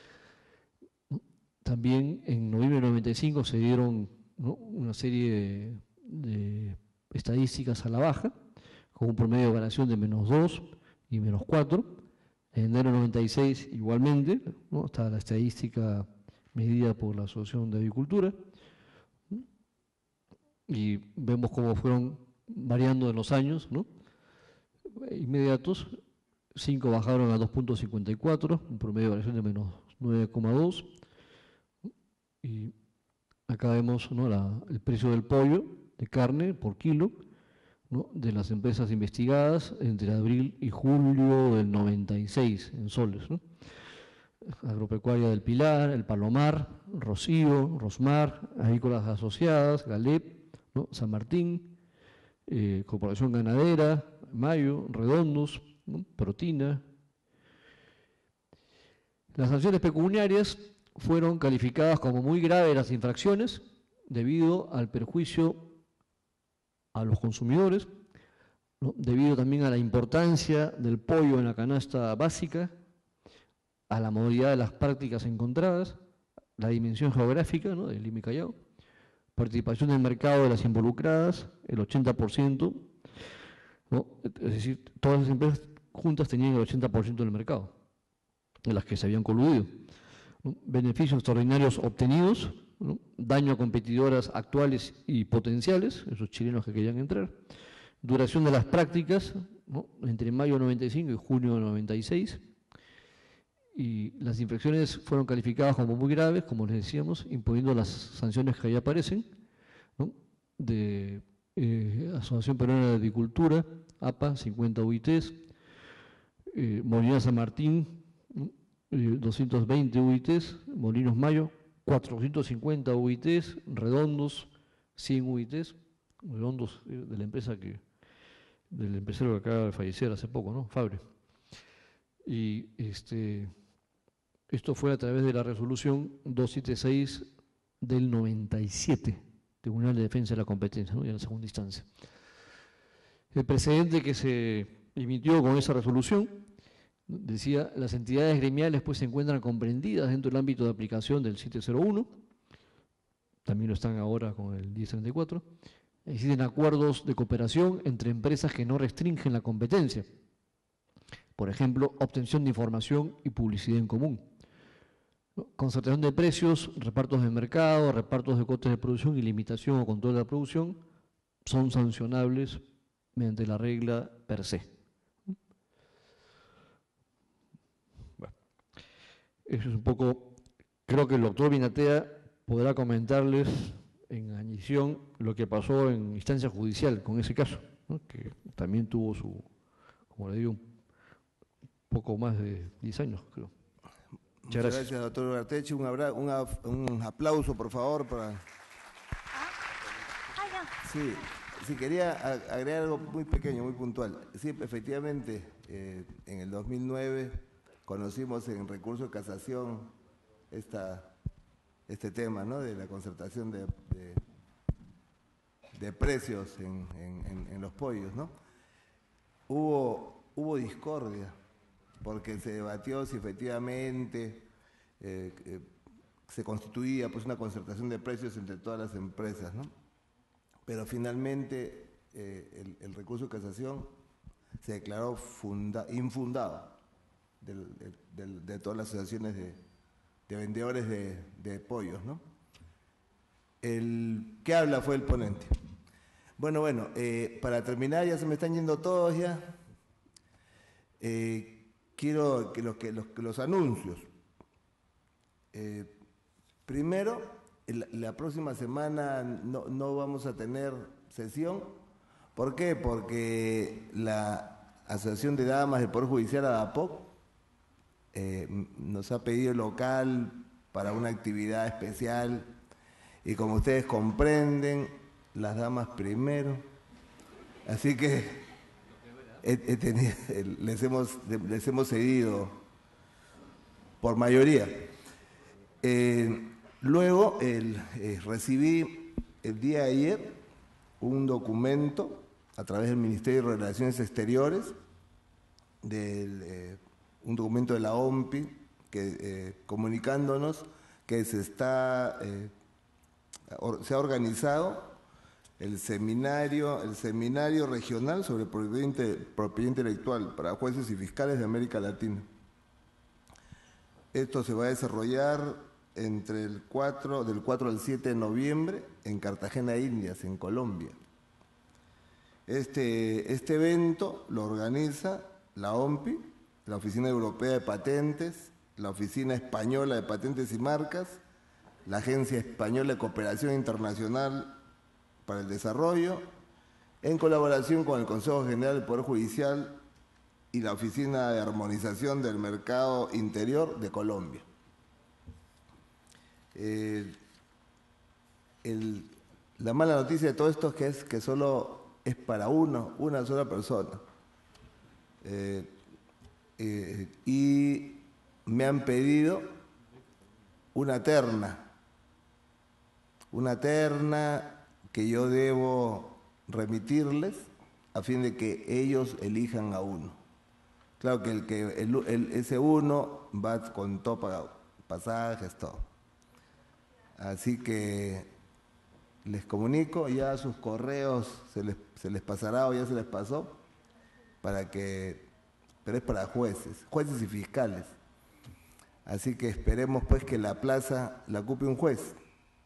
También en noviembre del noventa y cinco se dieron, ¿no?, una serie de, de estadísticas a la baja, con un promedio de variación de menos dos y menos cuatro. En enero del noventa y seis igualmente, ¿no?, está la estadística medida por la Asociación de Agricultura, ¿no?, y vemos cómo fueron variando en los años, ¿no?, inmediatos. cinco bajaron a dos punto cincuenta y cuatro, un promedio de variación de menos nueve coma dos. Y acá vemos, ¿no?, la, el precio del pollo de carne por kilo, ¿no?, de las empresas investigadas entre abril y julio del noventa y seis en soles, ¿no? Agropecuaria del Pilar, El Palomar, Rocío, Rosmar, Agrícolas Asociadas, Galep, ¿no?, San Martín, eh, Corporación Ganadera, Mayo, Redondos, ¿no?, Protina. Las sanciones pecuniarias fueron calificadas como muy graves las infracciones debido al perjuicio a los consumidores, ¿no?, debido también a la importancia del pollo en la canasta básica, a la modalidad de las prácticas encontradas, la dimensión geográfica, ¿no?, del Lima y Callao, participación del mercado de las involucradas, el ochenta por ciento, ¿no?, es decir, todas las empresas juntas tenían el ochenta por ciento del mercado, de las que se habían coludido, ¿no? Beneficios extraordinarios obtenidos, ¿no?, daño a competidoras actuales y potenciales, esos chilenos que querían entrar, duración de las prácticas, ¿no?, entre mayo del noventa y cinco y junio del noventa y seis, y las infracciones fueron calificadas como muy graves, como les decíamos, imponiendo las sanciones que ahí aparecen, ¿no?, de eh, Asociación Peruana de Agricultura, A P A, cincuenta U I Ts, eh, Molinera San Martín, ¿no?, eh, doscientos veinte U I Ts, Molinos Mayo, cuatrocientos cincuenta U I Ts, Redondos, cien U I Ts, Redondos eh, de la empresa que, del empresario que acaba de fallecer hace poco, ¿no?, Fabre. Y este, esto fue a través de la resolución doscientos setenta y seis del noventa y siete, Tribunal de Defensa de la Competencia, ¿no?, y en la segunda instancia. El precedente que se emitió con esa resolución decía: las entidades gremiales pues se encuentran comprendidas dentro del ámbito de aplicación del setecientos uno, también lo están ahora con el diez treinta y cuatro, existen acuerdos de cooperación entre empresas que no restringen la competencia, por ejemplo, obtención de información y publicidad en común, ¿no?, concertación de precios, repartos de mercado, repartos de costes de producción y limitación o control de la producción son sancionables mediante la regla per se. Bueno, eso es un poco, creo que el doctor Binatea podrá comentarles en añadición lo que pasó en instancia judicial con ese caso, ¿no?, que también tuvo su, como le digo, un poco más de diez años, creo. Muchas gracias, gracias doctor Ugarteche. Un, un, un aplauso, por favor, para... Sí, sí, quería agregar algo muy pequeño, muy puntual. Sí, efectivamente, eh, en el dos mil nueve conocimos en recurso de casación esta, este tema, ¿no?, de la concertación de, de, de precios en, en, en los pollos, ¿no? Hubo, hubo discordia, porque se debatió si efectivamente eh, eh, se constituía pues una concertación de precios entre todas las empresas, ¿no? Pero finalmente eh, el, el recurso de casación se declaró funda, infundado del, del, de todas las asociaciones de, de vendedores de, de pollos, ¿no? El que habla fue el ponente. Bueno, bueno, eh, para terminar, ya se me están yendo todos ya. Eh, quiero que los, que los, que los anuncios. Eh, primero, la, la próxima semana no, no vamos a tener sesión. ¿Por qué? Porque la Asociación de Damas del Poder Judicial, ADAPOC, eh, nos ha pedido local para una actividad especial y como ustedes comprenden, las damas primero. Así que he, he tenido, les, hemos, les hemos cedido por mayoría. Eh, luego el, eh, recibí el día de ayer un documento a través del Ministerio de Relaciones Exteriores, del, eh, un documento de la O M P I, que, eh, comunicándonos que se, está, eh, or, se ha organizado el seminario, el seminario regional sobre propiedad, propiedad intelectual para jueces y fiscales de América Latina. Esto se va a desarrollar entre el cuatro, del cuatro al siete de noviembre en Cartagena, Indias, en Colombia. Este, este evento lo organiza la O M P I, la Oficina Europea de Patentes, la Oficina Española de Patentes y Marcas, la Agencia Española de Cooperación Internacional para el Desarrollo, en colaboración con el Consejo General del Poder Judicial y la Oficina de Armonización del Mercado Interior de Colombia. Eh, el, la mala noticia de todo esto es que, es que solo es para uno, una sola persona. Eh, eh, y me han pedido una terna, una terna que yo debo remitirles a fin de que ellos elijan a uno. Claro que, el, que el, el, ese uno va con todo pagado, pasajes, todo. Así que les comunico, ya sus correos se les, se les pasará o ya se les pasó, para que, pero es para jueces, jueces y fiscales. Así que esperemos pues que la plaza la ocupe un juez.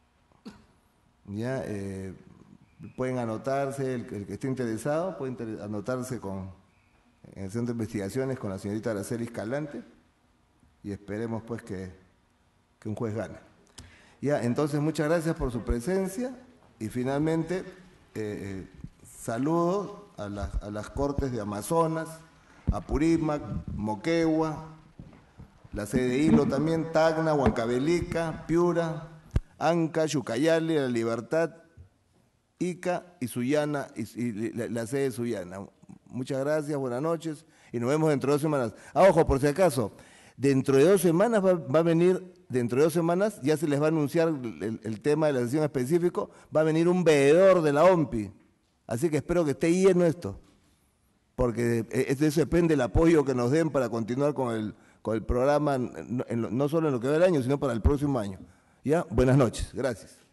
Ya eh, pueden anotarse, el, el que esté interesado puede inter anotarse con, en el Centro de Investigaciones con la señorita Araceli Escalante y esperemos pues que, que un juez gane. Ya, entonces muchas gracias por su presencia y finalmente eh, saludos a las, a las Cortes de Amazonas, Apurímac, Moquegua, la sede de Hilo también, Tacna, Huancavelica, Piura, Anca, Yucayali, La Libertad, Ica y Sullana, y, y la, la sede de Sullana. Muchas gracias, buenas noches y nos vemos dentro de dos semanas. Ah, ojo, por si acaso, dentro de dos semanas va, va a venir, dentro de dos semanas ya se les va a anunciar el, el tema de la sesión específico, va a venir un veedor de la O M P I, así que espero que esté lleno esto, porque de eso depende el apoyo que nos den para continuar con el, con el programa, no, en, no solo en lo que va el año, sino para el próximo año. Ya, buenas noches, gracias.